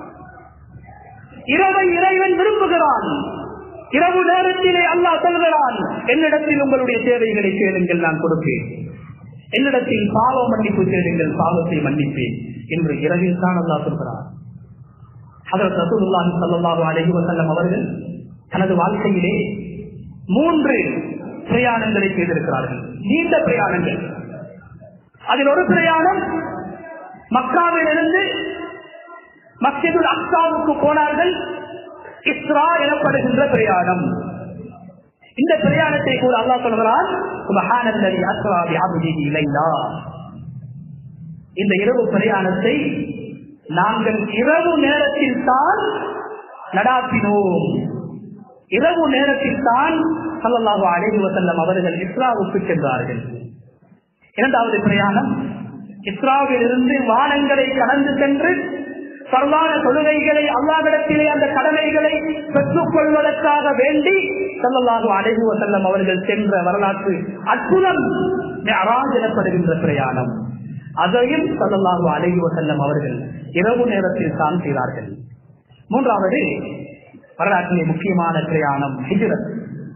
இரவை இறைவன் விரும்புகிறான். இரவு நேரத்திலே அல்லாஹ் சொல்கிறான், என்னிடத்தில் உங்களுடைய தேவைகளை கேளுங்கள், நான் கொடுப்பேன். என்னிடத்தில் பாவ மன்னிப்பு கேளுங்கள், பாவத்தை மன்னிப்பேன் என்று இரவில் தான் அல்லாஹ் சொல்கிறார். ஹஜ்ரத் ரசூலுல்லாஹி ஸல்லல்லாஹு அலைஹி வஸல்லம் அவர்கள் தனது வாழ்க்கையிலே 3 பிரயாணங்களை செய்திருக்கிறார்கள், நீண்ட பிரயாணங்கள். அதில் ஒரு பிரயாணம் மக்காவிலிருந்து மஸ்ஜிதுல் அக்ஸாவுக்கு போனார்கள், இஸ்ரா எனப்படுகின்ற பிரயாணம். இந்த பிரயாணத்தை கூட அல்லாஹ் சொல்கிறான், சுப்ஹானல்லதி அஸ்ரா பிஅப்திஹி லைலா. இந்த இரவு பிரயாணத்தை நாங்கள் இரவு நேரத்தில் தான் நடாத்தினோம். இரவு நேரத்தில் தான் ஸல்லல்லாஹு அலைஹி வஸல்லம் அவர்கள் இஸ்ராவுக்கு சென்றார்கள். 2வது பிரயாணம் இஸ்ராவில் இருந்து வானங்களை கடந்து சென்று பரவான தொழுகைகளை அல்லாஹ்விடத்திலே அந்த கடமைகளை பெற்றுக் கொள்வதற்காக வேண்டி ஸல்லல்லாஹு அலைஹி வஸல்லம் அவர்கள் சென்ற வரலாற்று அற்புதம் மிஅராஜ் எனப்படுகின்ற பிரயாணம். அதையும் ஸல்லல்லாஹு அலைஹி வஸல்லம் அவர்கள் இரவு நேரத்தில் தான் செய்தார்கள். 3வது வரலாற்றிலே முக்கியமான பிரயாணம் ஹிஜ்ரத்.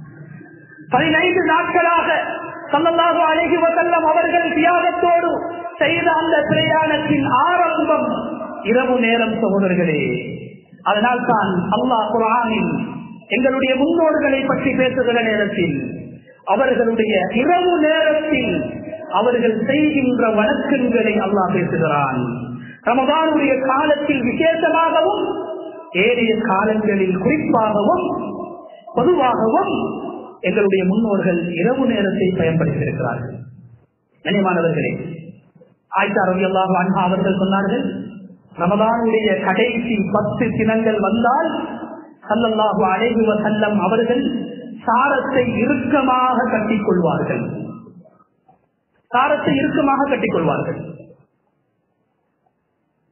15 நாட்களாக ஸல்லல்லாஹு அலைஹி வஸல்லம் அவர்கள் தியாகத்தோடு செய்த அந்த பிரயாணத்தின் ஆரம்பம் இரவு நேரம் சகோதரர்களே. அதனால் தான் அல்லாஹ் குர்ஆனில் எங்களுடைய முன்னோர்களை பற்றி பேசுகிற நேரத்தில் அவர்களுடைய இரவு நேரத்தில் அவர்கள் செய்கின்ற வணக்கங்களை அல்லாஹ் பேசுகிறான். ரமதானுடைய காலத்தில் விசேஷமாகவும் ஏனைய காலங்களில் குறிப்பாகவும் பொதுவாகவும் எங்களுடைய முன்னோர்கள் இரவு நேரத்தை பயன்படுத்தியிருக்கிறார்கள். கண்ணியமானவர்களே, ஆயிஷா ரலியல்லாஹு அன்ஹா அவர்கள் சொன்னார்கள், ரமதானுடைய கடைசி 10 தினங்கள் வந்தால் ஸல்லல்லாஹு அலைஹி வஸல்லம் அவர்கள் சாரத்தை இறுக்கமாக கட்டிக்கொள்வார்கள். சாரத்தை இறுக்கமாக கட்டிக்கொள்வார்கள்.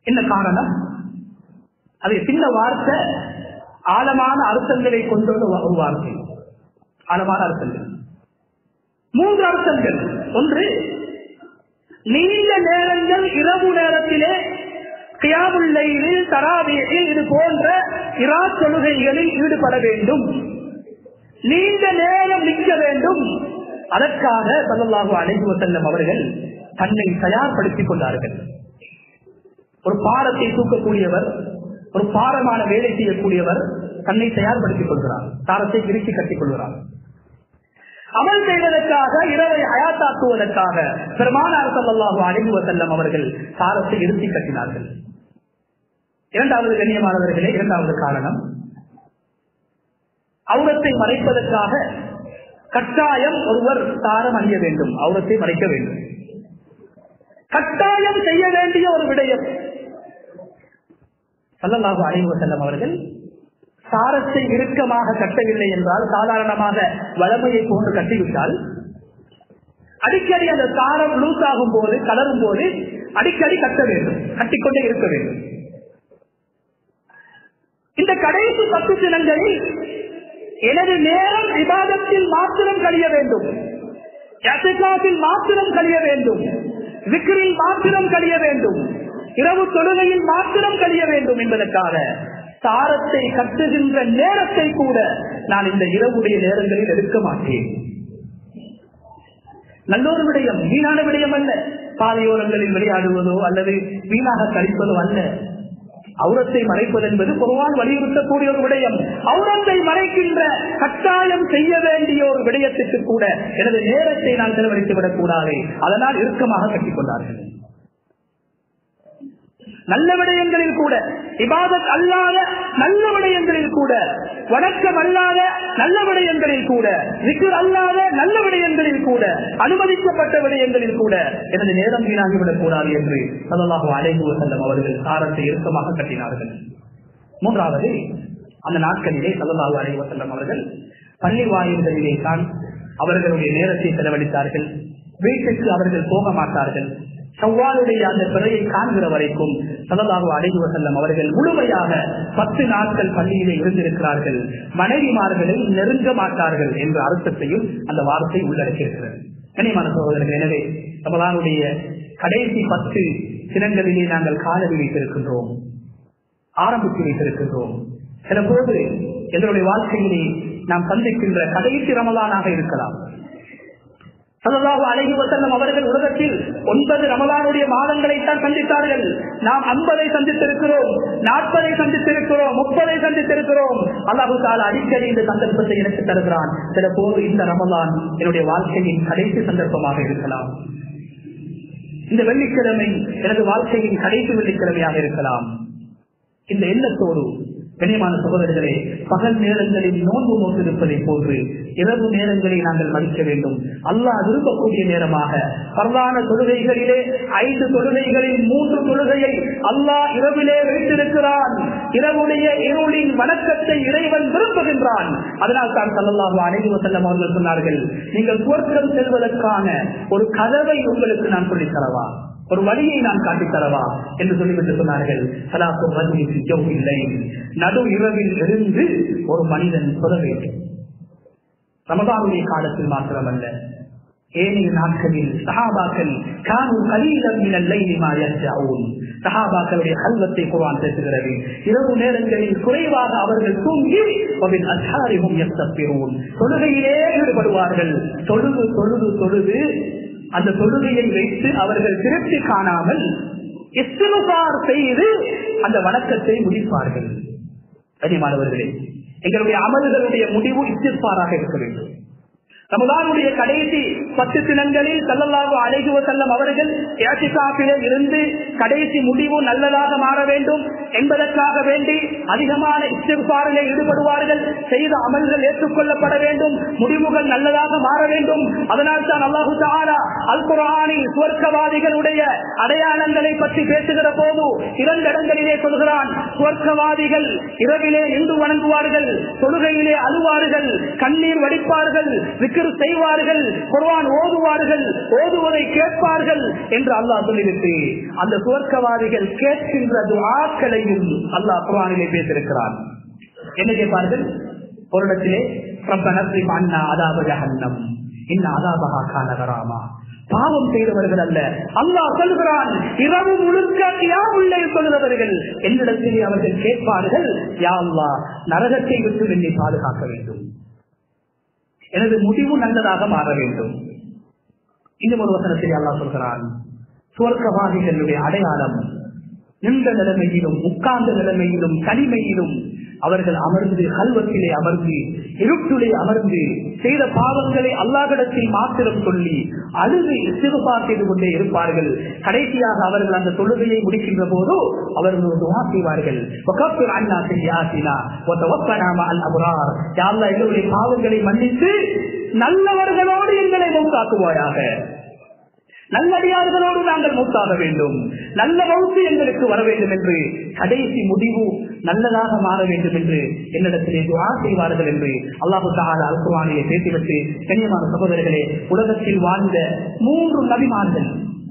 என்ன காரணம்? அது சின்ன வார்த்தை, ஆழமான அர்த்தங்களை கொண்டுள்ள ஒரு வார்த்தை. ஆழமான அர்த்தங்கள் 3 அர்த்தங்கள். ஒன்று, நீண்ட நேரங்கள் இரவு நேரத்திலே கியாமுல் லைலில், தராவீஹில், இது போன்ற இராத் தொழுகைகளில் ஈடுபட வேண்டும், நீண்ட நேரம் நிற்க வேண்டும். அதற்காக ஸல்லல்லாஹு அலைஹி வஸல்லம் அவர்கள் தன்னை தயார்படுத்திக் கொண்டார்கள். ஒரு பாரத்தை தூக்கக்கூடியவர், ஒரு பாரமான வேலை செய்யக்கூடியவர் தன்னை தயார்படுத்திக் கொள்கிறார், தாரத்தை இறுக்கி கட்டிக் கொள்கிறார். அமல் செய்வதற்காக, இரவை ஹயாத்தாக்குவதற்காக பெருமானார் ஸல்லல்லாஹு அலைஹி வஸல்லம் அவர்கள் தாரத்தை இறுக்கி கட்டினார்கள். இரண்டாவது கண்ணியமானவர்களே, இரண்டாவது காரணம், அவுரத்தை மறைப்பதற்காக கட்டாயம் ஒருவர் தாரம் அணிய வேண்டும், அவுரத்தை மறைக்க வேண்டும். கட்டாயம் செய்ய வேண்டிய ஒரு விடயம். ஸல்லல்லாஹு அலைஹி வஸல்லம் அவர்கள் சாரத்தை இறுக்கமாக கட்டவில்லை என்றால், சாதாரணமாக வளமையை போன்று கட்டிவிட்டால், அடிக்கடி அந்த சாரம் லூஸ் ஆகும் போது, கலரும் போது அடிக்கடி கட்ட வேண்டும், கட்டிக்கொண்டே இருக்க வேண்டும். இந்த கடைசி 10 தினங்களில் எனது நேரம் இபாதத்தில் மாத்திரம் கழிய வேண்டும், இஅ்திகாஃபில் மாத்திரம் கழிய வேண்டும், விக்ரில் மாத்திரம் கழிய வேண்டும், இரவு தொழுகையில் மாத்திரம் கழிய வேண்டும் என்பதற்காக சாரத்தை கட்டுகின்ற நேரத்தை கூட நான் இந்த இரவுடைய நேரங்களில் எடுக்க மாட்டேன். நல்லொரு விடயம், வீணான விடயம் அல்ல. பாதையோரங்களில் விளையாடுவதோ அல்லது வீணாக கழிப்பதோ அல்ல. அவுரத்தை மறைப்பது என்பது குர்ஆன் வலியுறுத்தக்கூடிய ஒரு விடயம். அவுரத்தை மறைக்கின்ற கட்டாயம் செய்ய வேண்டிய ஒரு விடயத்துக்கு கூட எனது நேரத்தை நான் செலவழித்து விடக் கூடாது. அதனால் இறுக்கமாக கட்டிக்கொண்டார்கள். நல்ல விடயங்களில் கூட, இபாதத் அல்லாத நல்ல விடயங்களில் கூட, வணக்கம் அல்லாத நல்ல விடயங்களில் கூட, விக்ர் அல்லாத நல்ல விடயங்களில் கூட, அனுமதிக்கப்பட்ட விடயங்களில் கூட எனது நேரம் வீணாகிவிடக் கூடாது என்று ஸல்லல்லாஹு அலைஹி வஸல்லம் அவர்கள் சாரத்தை இறுக்கமாக கட்டினார்கள். மூன்றாவது, அந்த நாட்களிலே ஸல்லல்லாஹு அலைஹி வஸல்லம் அவர்கள் பள்ளி வாயில்களிலே தான் அவர்களுடைய நேரத்தை செலவழித்தார்கள். வீட்டுக்கு அவர்கள் போக மாட்டார்கள். ஷவ்வாலுடைய அந்த பிறையை காண்கிற வரைக்கும் ஸல்லல்லாஹு அலைஹி வஸல்லம் அவர்கள் முழுமையாக 10 நாட்கள் பள்ளியிலே இருந்திருக்கிறார்கள். மனைவிமார்களை நெருங்க மாட்டார்கள் என்ற அர்த்தத்தையும் அந்த வார்த்தை உள்ளடக்கியிருக்கிறது. கனிமான சகோதரர்கள், எனவே ரமலானுடைய கடைசி 10 தினங்களிலே நாங்கள் காலடி வைத்திருக்கின்றோம், ஆரம்பித்து வைத்திருக்கின்றோம். சில போது எங்களுடைய வாழ்க்கையிலே நாம் சந்திக்கின்ற கடைசி ரமலானாக இருக்கலாம். ஸல்லல்லாஹு அலைஹி வஸல்லம் அவர்கள் உலகத்தில் 9 ரமலானுடைய மாதங்களைத்தான் சந்தித்தார்கள். நாம் 50 சந்தித்திருக்கிறோம், 40 சந்தித்திருக்கிறோம், 30 சந்தித்திருக்கிறோம். அல்லாஹ் தஆலா அடிக்கடி இந்த சந்தர்ப்பத்தை எனக்கு தருகிறான். சில போது இந்த ரமலான் என்னுடைய வாழ்க்கையின் கடைசி சந்தர்ப்பமாக இருக்கலாம். இந்த வெள்ளிக்கிழமை எனது வாழ்க்கையின் கடைசி வெள்ளிக்கிழமையாக இருக்கலாம். இந்த எண்ணத்தோடு கண்ணியமான சகோதரர்களே, பகல் நேரங்களில் நோன்பு நோக்கிருப்பதை போன்று இரவு நேரங்களை நாங்கள் மதிக்க வேண்டும். அல்லாஹ் விரும்பக்கூடிய நேரமாக பரவான தொழுகைகளிலே 5 தொழுகைகளில் 3 தொழுகையை அல்லாஹ் இரவிலே வைத்திருக்கிறான். இரவுடைய இருளின் வணக்கத்தை இறைவன் விரும்புகின்றான். அதனால் தான் ஸல்லல்லாஹு அலைஹி வஸல்லம் அவர்கள் சொன்னார்கள், நீங்கள் சுவர்க்கம் செல்வதற்கான ஒரு கதவை உங்களுக்கு நான் சொல்லித் தரவா, ஒரு வழியை நான் காட்டித் தரவா என்று சொல்லிவிட்டு சொன்னார்கள். நடு இரவில் இருந்து ஒரு மனிதன் சொல்ல வேண்டும். ரமதானுடைய காலத்தில் மாத்திரமல்ல, ஏனைய நாட்களில் சஹாபாக்கள் சஹாபாக்களுடைய கல்வத்தை குர்ஆன் பேசுகிறது. இரவு நேரங்களில் குறைவாக அவர்கள் தூங்கி தொழுகையிலே ஈடுபடுவார்கள். தொழுது தொழுது தொழுது அந்த தொழுகையை வைத்து அவர்கள் திருப்தி காணாமல் இஸ்திக்ஃபார் செய்து அந்த வணக்கத்தை முடிப்பார்கள். கனிமானவர்களே, எங்களுடைய அமல்களுடைய முடிவு இஸ்திக்ஃபாராக இருக்க வேண்டும். ரமலானுடைய கடைசி 10 தினங்களில் ஸல்லல்லாஹு அலைஹி வஸல்லம் அவர்கள் இஅ்திகாஃபிலே இருந்து கடைசி முடிவு நல்லதாக மாற வேண்டும் என்பதற்காக வேண்டி அதிகமான இஸ்திக்ஃபாரிலே ஈடுபடுவார்கள். செய்த அமல்கள் ஏற்றுக்கொள்ளப்பட வேண்டும், முடிவுகள் நல்லதாக மாற வேண்டும். அதனால் தான் அல்லாஹ் தஆலா அல் குர்ஆனில் சுவர்க்கவாதிகளுடைய அடையாளங்களை பற்றி பேசுகிற போது 2 இடங்களிலே சொல்கிறான். சுவர்க்கவாதிகள் இரவிலே நின்று வணங்குவார்கள், தொழுகையிலே அழுவார்கள், கண்ணீர் வடிப்பார்கள், திக்ர் செய்வார்கள், குர்ஆன் ஓதுவார்கள், ஓதுவதை கேட்பார்கள் என்று அல்லாஹ் சொல்லிவிட்டு அந்த சுவர்க்கவாதிகள் கேட்கின்ற துஆக்களையும் அல்லாஹ் குர்ஆனிலே பேசியிருக்கிறான். என்ன கேட்பார்கள்? ஒரு இடத்திலே ரப்பனா ஸிஃப் அன்னா அஸாப ஜஹன்னம் இன்ன அஸாபஹா கான கராமா. பாவம் செய்தவர்கள் அல்ல, அல்லாஹ் சொல்கிறான், இரவு முழுக்க கியாமுல் லைல் சொல்கிறவர்கள் என்னிடத்திலே அவர்கள் கேட்பார்கள், யா அல்லாஹ் நரகத்தை விட்டு என்னை பாதுகாக்க வேண்டும், எனது முடிவு நல்லதாக மாற வேண்டும். இன்னும் ஒரு வசனத்தில் அல்லாஹ் சொல்கிறான், சுவர்க்கவாதிகளுடைய அடையாளம் நின்ற நிலைமையிலும் உட்கார்ந்த நிலைமையிலும் தனிமையிலும் அவர்கள் அமர்ந்து கல்வத்திலே அமர்ந்து இருட்டிலே அமர்ந்து செய்த பாவங்களை அல்லாஹ்விடத்தில் மாத்திரம் சொல்லி அழுது இஸ்திக்ஃபார் செய்து கொண்டே இருப்பார்கள். கடைசியாக அவர்கள் அந்த தொழுகையை முடிக்கின்ற போது அவர்கள் துஆ செய்வார்கள், வகஃபிர் அன்னா ஸய்யிஆத்தினா வதவஃபனா மஅல் அப்ரார். யா அல்லாஹ் எங்களுடைய பாவங்களை மன்னித்து நல்லவர்களோடு எங்களை மௌத்தாக்குவாயாக, நல்லடியார்களோடு நாங்கள் மௌத்தாக வேண்டும், நல்ல மௌத்து எங்களுக்கு வர வேண்டும் என்று, கடைசி முடிவு நல்லதாக மாற வேண்டும் என்று என்னிடத்திலே துஆ செய்வார்கள் என்று அல்லாஹு தஆலா அல் குர்ஆனிலே பேசிவிட்டு, கண்ணியமான சகோதரர்களே, உலகத்தில் வாழ்ந்த 3 நபிமார்கள்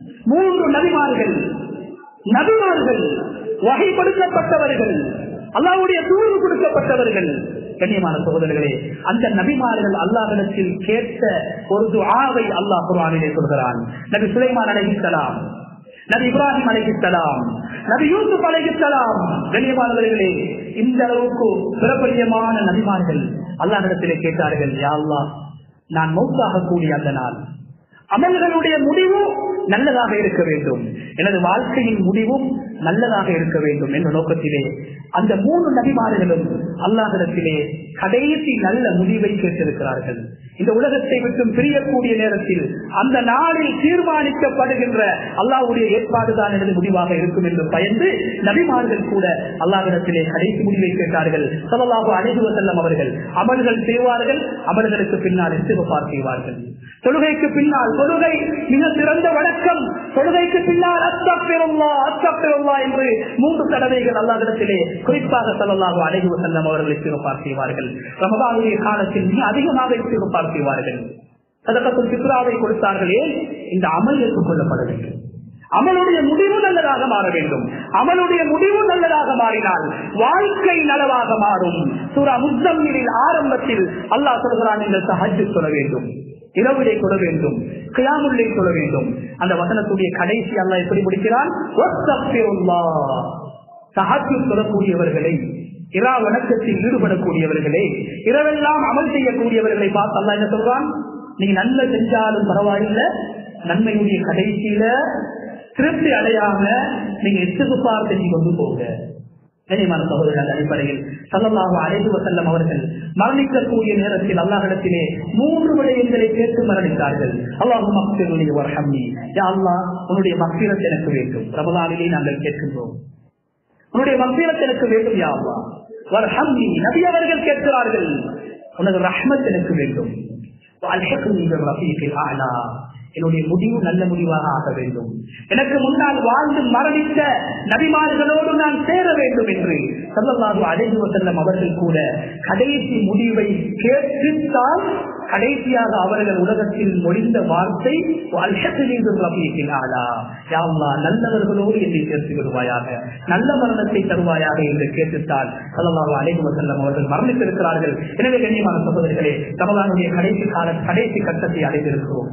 வஹி கொடுக்கப்பட்டவர்கள், அல்லாஹ்வுடைய தூது கொடுக்கப்பட்டவர்கள். கண்ணியமான சகோதரர்களே, அந்த நபிமார்கள் அல்லாஹ்விடத்தில் கேட்ட ஒரு துஆவை அல்லாஹ் குர்ஆனிலே சொல்கிறான். நபி சுலைமான் அலைஹிஸ்ஸலாம், நபி இப்ராஹிம் அலைஹிஸ்ஸலாம், நபி யூசுப் அலைஹிஸ்ஸலாம். கண்ணியமானவர்களே, இந்த அளவுக்கு பிரபல்யமான நபிமார்கள் அல்லாஹ்விடத்திலே கேட்டார்கள், யா அல்லாஹ் நான் மௌத்தாக கூடிய அந்த நாள் அமல்களுடைய முடிவு நல்லதாக இருக்க வேண்டும், எனது வாழ்க்கையின் முடிவும் நல்லதாக இருக்க வேண்டும் என்ற நோக்கத்திலே அந்த 3 நபிமார்களும் அல்லாஹ்விடத்திலே கடைசி நல்ல முடிவை கேட்டிருக்கிறார்கள். இந்த உலகத்தை விட்டும் பிரியக்கூடிய நேரத்தில் அந்த நாளில் தீர்மானிக்கப்படுகின்ற அல்லாஹ்வுடைய ஏற்பாடுதான் எனது முடிவாக இருக்கும் என்று பயந்து நபிமார்கள் கூட அல்லாஹ்விடத்திலே கடைசி முடிவை கேட்டார்கள். ஸல்லல்லாஹு அலைஹி வஸல்லம் அவர்கள் அமல்கள் செய்வார்கள், அமல்களுக்கு பின்னால் இஸ்திக்ஃபார் செய்வார்கள். தொழுகைக்கு பின்னால், தொழுகை மிக சிறந்த வணக்கம், தொழுகைக்கு பின்னால் அஸ்தக்ஃபிருல்லாஹ் அஸ்தக்ஃபிருல்லாஹ் என்று 3 தடவைகள் அல்லாஹ்விடத்திலே குறிப்பாக ஸல்லல்லாஹு அலைஹி வஸல்லம் அவர்கள் இஸ்திக்ஃபார் செய்வார்கள். ரமதானுடைய காலத்தில் மிக அதிகமாக இஸ்திக்ஃபார் செய்வார்கள். சதகத்துல் ஃபித்ராவை கொடுத்தார்களே, இந்த அமல் ஏற்றுக்கொள்ளப்பட வேண்டும், அமலுடைய முடிவு நல்லதாக மாற வேண்டும். அமலுடைய முடிவு நல்லதாக மாறினால் வாழ்க்கை நலவாக மாறும். சூரா முஸ்ஸம்மிலில் ஆரம்பத்தில் அல்லாஹ் சொல்கிறான், நீங்கள் தஹஜ்ஜுத் தொழ வேண்டும், இரவிலே தொழ வேண்டும், கியாமுல் லைல் தொழ வேண்டும். அந்த வசனத்துடைய கடைசி அல்லாஹ் எப்படி முடிக்கிறான்? வஸ்தக்ஃபிருல்லாஹ். தஹஜ்ஜுத் தொழக்கூடியவர்களை, இரா வணக்கத்தில் ஈடுபடக்கூடியவர்களே, இரவெல்லாம் அமல் செய்யக்கூடியவர்களை பார்த்து அல்லாஹ் என்ன சொல்றான்? நீங்க நல்ல செஞ்சாலும் பரவாயில்லை, நன்மையுடைய கடைசியில திருப்தி அடையாம நீங்க இஸ்திக்ஃபார் செஞ்சு கொண்டு போங்க. கண்ணியமான சகோதரர்கள், அடிப்படையில் ஸல்லல்லாஹு அலைஹி வஸல்லம் அவர்கள் மரணிக்கக்கூடிய நேரத்தில் அல்லாஹ்விடத்திலே 3 விடயங்களை கேட்டு மரணித்தார்கள். அல்லாஹும்ம அக்ஃபிர்லி வர்ஹம்னி, யா அல்லாஹ் உன்னுடைய மக்ஃபிரத் எனக்கு வேண்டும். ரமலானிலே நாங்கள் கேட்கின்றோம், உன்னுடைய மக்ஃபிரத் எனக்கு வேண்டும் யா அல்லாஹ். வர்ஹம்னி, நபி அவர்கள் கேட்கிறார்கள், உனது ரஹ்மத் எனக்கு வேண்டும். வஅல்ஹிக்னி பிர்ரஃபீகில் அஅலா, என்னுடைய முடிவு நல்ல முடிவாக ஆக வேண்டும், எனக்கு முன்னால் வாழ்ந்து மரணித்த நபிமார்களோடு நான் சேர வேண்டும் என்று ஸல்லல்லாஹு அலைஹி வஸல்லம் அவர்கள் கூட கடைசி முடிவை கேட்டுத்தான் கடைசியாக அவர்கள் உலகத்தில் மொழிந்த வார்த்தை வஅல்ஹிக்னி பிர்ரஃபீகில் அஅலா, யா அல்லாஹ் நல்லவர்களோடு என்னை சேர்த்து விடுவாயாக, நல்ல மரணத்தை தருவாயாக என்று கேட்டுத்தான் ஸல்லல்லாஹு அலைஹி வஸல்லம் அவர்கள் மரணித்திருக்கிறார்கள். எனவே கண்ணியமான சகோதரர்களே, ரமலானுடைய கடைசி கட்டத்தை அடைந்திருக்கிறோம்.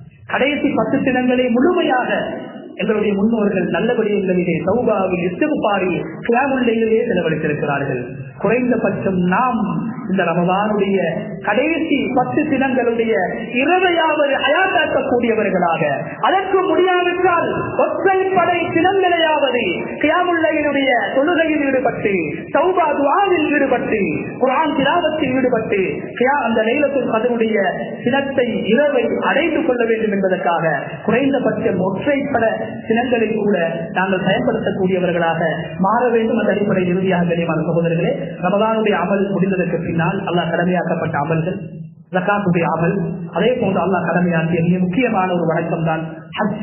கடைசி 10 தினங்களை முழுமையாக எங்களுடைய முன்னோர்கள் நல்லபடிகளிலே தௌபாவில் இஸ்திக்ஃபாரில் கியாமுல் லைலிலே செலவழித்திருக்கிறார்கள். குறைந்தபட்சம் நாம் இந்த ரமலானுடைய கடைசி 10 தினங்களுடைய இரவையாவது ஹயாத்தாக்கக்கூடியவர்களாக, அதற்கு முடியாவிட்டால் ஒற்றைப்படை தினங்களையாவது கியாமுல் லைலுடைய தொழுகையில் ஈடுபட்டு, தௌபா துஆவில் ஈடுபட்டு, குர்ஆன் திலாவத்தில் ஈடுபட்டு அந்த லைலத்துல் கத்ருடைய தினத்தை இரவை அடைந்து கொள்ள வேண்டும் என்பதற்காக குறைந்தபட்சம் ஒற்றைப்பட தினங்களை கூட நாங்கள் பயன்படுத்தக்கூடியவர்களாக மாற வேண்டும். அந்த அடிப்படையில் இறுதியாக கண்ணியமான சகோதரர்களே, ரமலானுடைய அமல் முடிந்ததற்கு பின்னால் அல்லாஹ் கடமையாக்கப்பட்ட அமல்கள், ஜகாத்துடைய அமல், அதே போன்று அல்லாஹ் கடமையாக்கிய மிக முக்கியமான ஒரு வணக்கம் தான் ஹஜ்.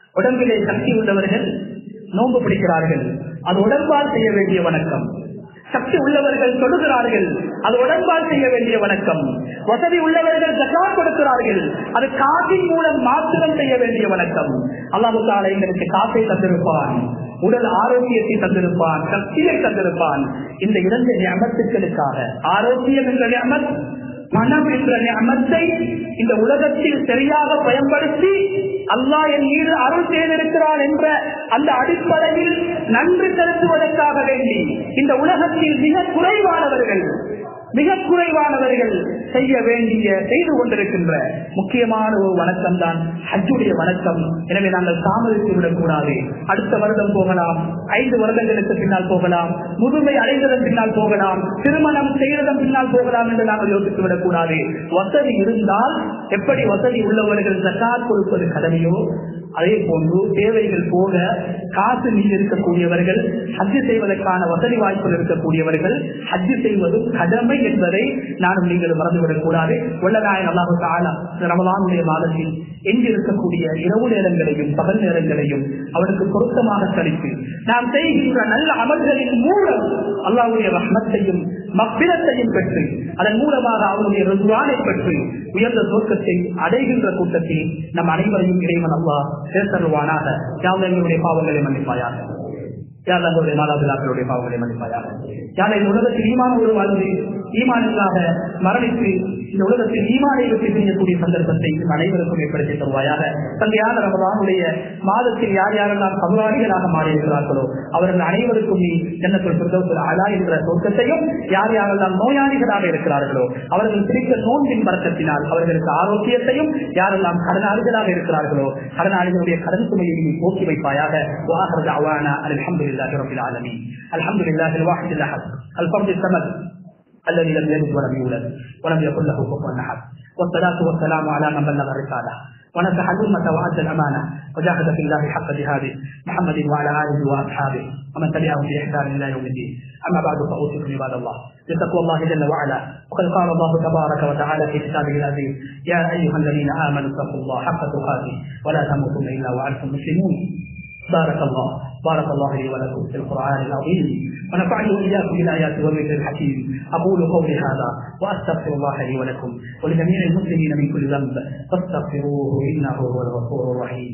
உடம்பிலே சக்தி உள்ளவர்கள் நோன்பு பிடிக்கிறார்கள், அது உடம்பால் செய்ய வேண்டிய வணக்கம். சக்தி உள்ளவர்கள் தொழுகிறார்கள், அது உடன்பால் செய்ய வேண்டிய வணக்கம். வசதி உள்ளவர்கள் ஜகாத் கொடுக்கிறார்கள், அது காசின் மூலம் மாத்திரம் செய்ய வேண்டிய வணக்கம். அல்லாஹ் தஆலா எங்களுக்கு காசை தந்திருப்பான், உடல் ஆரோக்கியத்தை தந்திருப்பான், சக்தியை தந்திருப்பான். இந்த இரண்டு நிஅமத்துக்களுக்காக, ஆரோக்கியம் என்ற நிஅமத், மனம் என்ற நிஅமத்தை இந்த உலகத்தில் சரியாக பயன்படுத்தி அல்லாஹ் என் மீது அருள் செய்திருக்கிறான் என்ற அந்த அடிப்படையில் நன்றி செலுத்துவதற்காக வேண்டி இந்த உலகத்தில் மிக குறைவானவர்கள் செய்ய வேண்டிய, செய்து கொண்டிருக்கின்ற முக்கியமான ஒரு வணக்கம் தான் ஹஜ்ஜுடைய வணக்கம். எனவே நாங்கள் தாமதித்து விடக்கூடாது. அடுத்த வருடம் போகலாம், 5 வருடங்களுக்கு பின்னால் போகலாம், முதுமை அடைந்ததன் பின்னால் போகலாம், திருமணம் செய்ததன் பின்னால் போகலாம் என்று நாங்கள் யோசித்து விடக்கூடாது. வசதி இருந்தால் எப்படி வசதி உள்ளவர்கள் ஜகாத் கொடுப்பது கடமையோ, அதே போன்று தேவைகள் போக காசு மீது இருக்கக்கூடியவர்கள், ஹஜ்ஜு செய்வதற்கான வசதி வாய்ப்புகள் இருக்கக்கூடியவர்கள் ஹஜ்ஜு செய்வதும் கடமை என்பதை நானும் நீங்கள் மறந்துவிடக் கூடாது. வல்லநாயன் அல்லாஹு தஆலா ரமலானுடைய மாதத்தில் எங்கிருக்கக்கூடிய இரவு நேரங்களையும் பகல் நேரங்களையும் அவனுக்கு பொருத்தமாக கழித்து நாம் செய்கின்ற நல்ல அமல்களின் மூலம் அல்லாஹ்வுடைய ரஹ்மத்தையும் மக்பிரத்தையும் பெற்று அதன் மூலமாக அவனுடைய ரிதுவானை பெற்று உயர்ந்த சொர்க்கத்தை அடைகின்ற கூட்டத்தில் நம் அனைவரையும் இறைவன் அல்லாஹ் சேர்த்தருவானாக. யாவ் எங்களுடைய பாவங்களை மன்னிப்பாயாக, யார் எங்களுடைய மாதாபிதாக்களுடைய பாவங்களை மன்னிப்பாயாக. யார் இந்த உலகத்தில் ஈமான் ஒரு வாழ்ந்து ஈமானில்லாக மரணித்து இந்த உலகத்தில் ஈமானை வெற்றி செய்யக்கூடிய சந்தர்ப்பத்தை அனைவருக்கும் ஏற்படுத்தி தருவாயாக. தந்தையான ரமலானுடைய மாதத்தில் யார் யாரெல்லாம் கபராளிகளாக மாறியிருக்கிறார்களோ அவர்கள் அனைவருக்கும் நீ ஜன்னத்துல் ஃபிர்தௌஸ் அலா என்ற சொர்க்கத்தையும், யார் யாரெல்லாம் நோயாளிகளாக இருக்கிறார்களோ அவர்கள் பிடித்த நோன்பின் பரக்கத்தினால் அவர்களுக்கு ஆரோக்கியத்தையும், யாரெல்லாம் கடனாளிகளாக இருக்கிறார்களோ கடனாளிகளுடைய கடன் சுமையை நீ போக்கி வைப்பாயாக. வாஹர் தஅவானா அல்ஹம்துலில்லாஹி ரப்பில் ஆலமீன். அல்ஹம்துலில்லாஹில் வாஹிதில் அஹத் அல்-ஃபர்துஸ் ஸமத் الذي لم يلد ولم يولد ولم يكن له كفوا احد. والصلاه والسلام على من بلغ الرساله ونصح الامه وادى الامانه وجاهد في الله حق جهاده محمد وعلى اله واصحابه ومن تبعهم باحسان الى يوم الدين. اما بعد فاوصيكم عباد الله بتقوى الله جل وعلا. وقد قال الله تبارك وتعالى في كتابه العزيز: يا ايها الذين امنوا اتقوا الله حق تقاته ولا تموتن الا وانتم مسلمون. بارك الله لي ولكم في القرآن العظيم ونفعني وإياكم بالآيات والذكر الحكيم. أقول قولي هذا وأستغفر الله لي ولكم ولجميع المسلمين من كل ذنب فاستغفروه إنه هو الغفور الرحيم.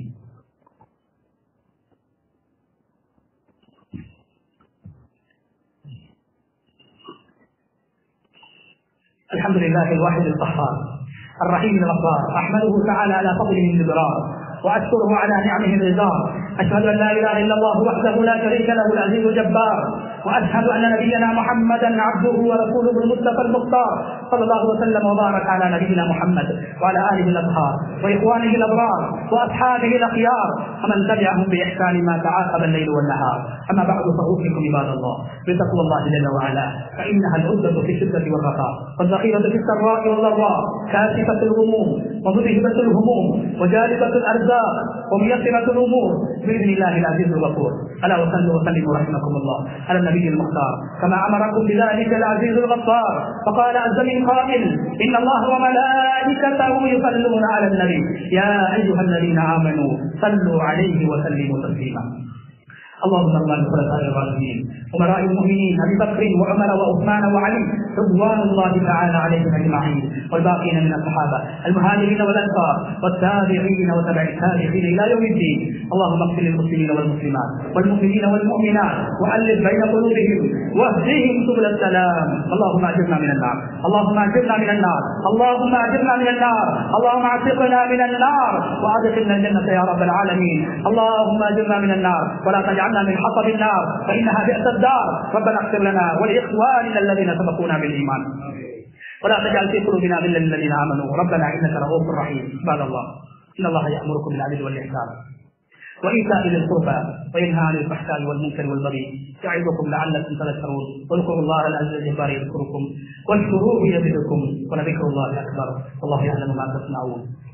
الحمد لله الواحد القهار الرحيم الغفار. أحمده تعالى على فضله الجبران وأشكره على نعمه الغزار. أشهد أن لا إله إلا الله وحده لا شريك له العزيز الجبار. وأشهد أن نبينا محمدا عبده ورسوله المصطفى المختار صلى الله وسلم وبارك على نبينا محمد وعلى آله الأطهار وإخوانه الأبرار وأصحابه الأخيار ومن تبعهم بإحسان ما تعاقب الليل والنهار. أما بعد فأوصيكم عباد الله بتقوى الله جل وعلا، فإنها العدة في الشدة والرخاء والذخيرة في السراء والضراء، كاشفة الغموم ومذهبة الهموم وجالبة الأرزاق وميسرة الأمور بإذن الله العزيز الغفور. ألا وصلوا وسلموا رحمكم الله على النبي المختار كما أمركم بذلك العزيز الغفار. فقال عز من قائل: إن الله وملائكته يصلون على النبي يا أيها الذين آمنوا صلوا عليه وسلموا تسليما. اللهم صل على الخلفاء الراشدين أمراء المؤمنين أبي بكر وعمر وعثمان وعلي رضوان الله تعالى عليهم أجمعين، والباقين من الصحابة المهاجرين والأنصار والتابعين وتبع التابعين إلى يوم الدين. اللهم اغفر للمسلمين والمسلمات والمؤمنين والمؤمنات وألف بين قلوبهم واهدهم سبل السلام. اللهم أجرنا من النار، اللهم أجرنا من النار، اللهم أجرنا من النار، اللهم اعتقنا من النار وأدخلنا الجنة يا رب العالمين. اللهم أجرنا من النار ولا تجعلنا من حطب النار فإنها بئس الدار. ربنا اغفر لنا ولإخواننا الذين سبقونا بالإيمان ولا تجعل في قلوبنا غلا للذين آمنوا ربنا إنك رؤوف رحيم. عباد الله، إن الله يأمركم بالعدل والإحسان وإيتاء ذي القربى وينهى عن الفحشاء والمنكر والبغي يعظكم لعلكم تذكرون. واذكروا الله العزيز الجبار يذكركم واشكروه يزدكم ولذكر الله أكبر والله يعلم ما تصنعون.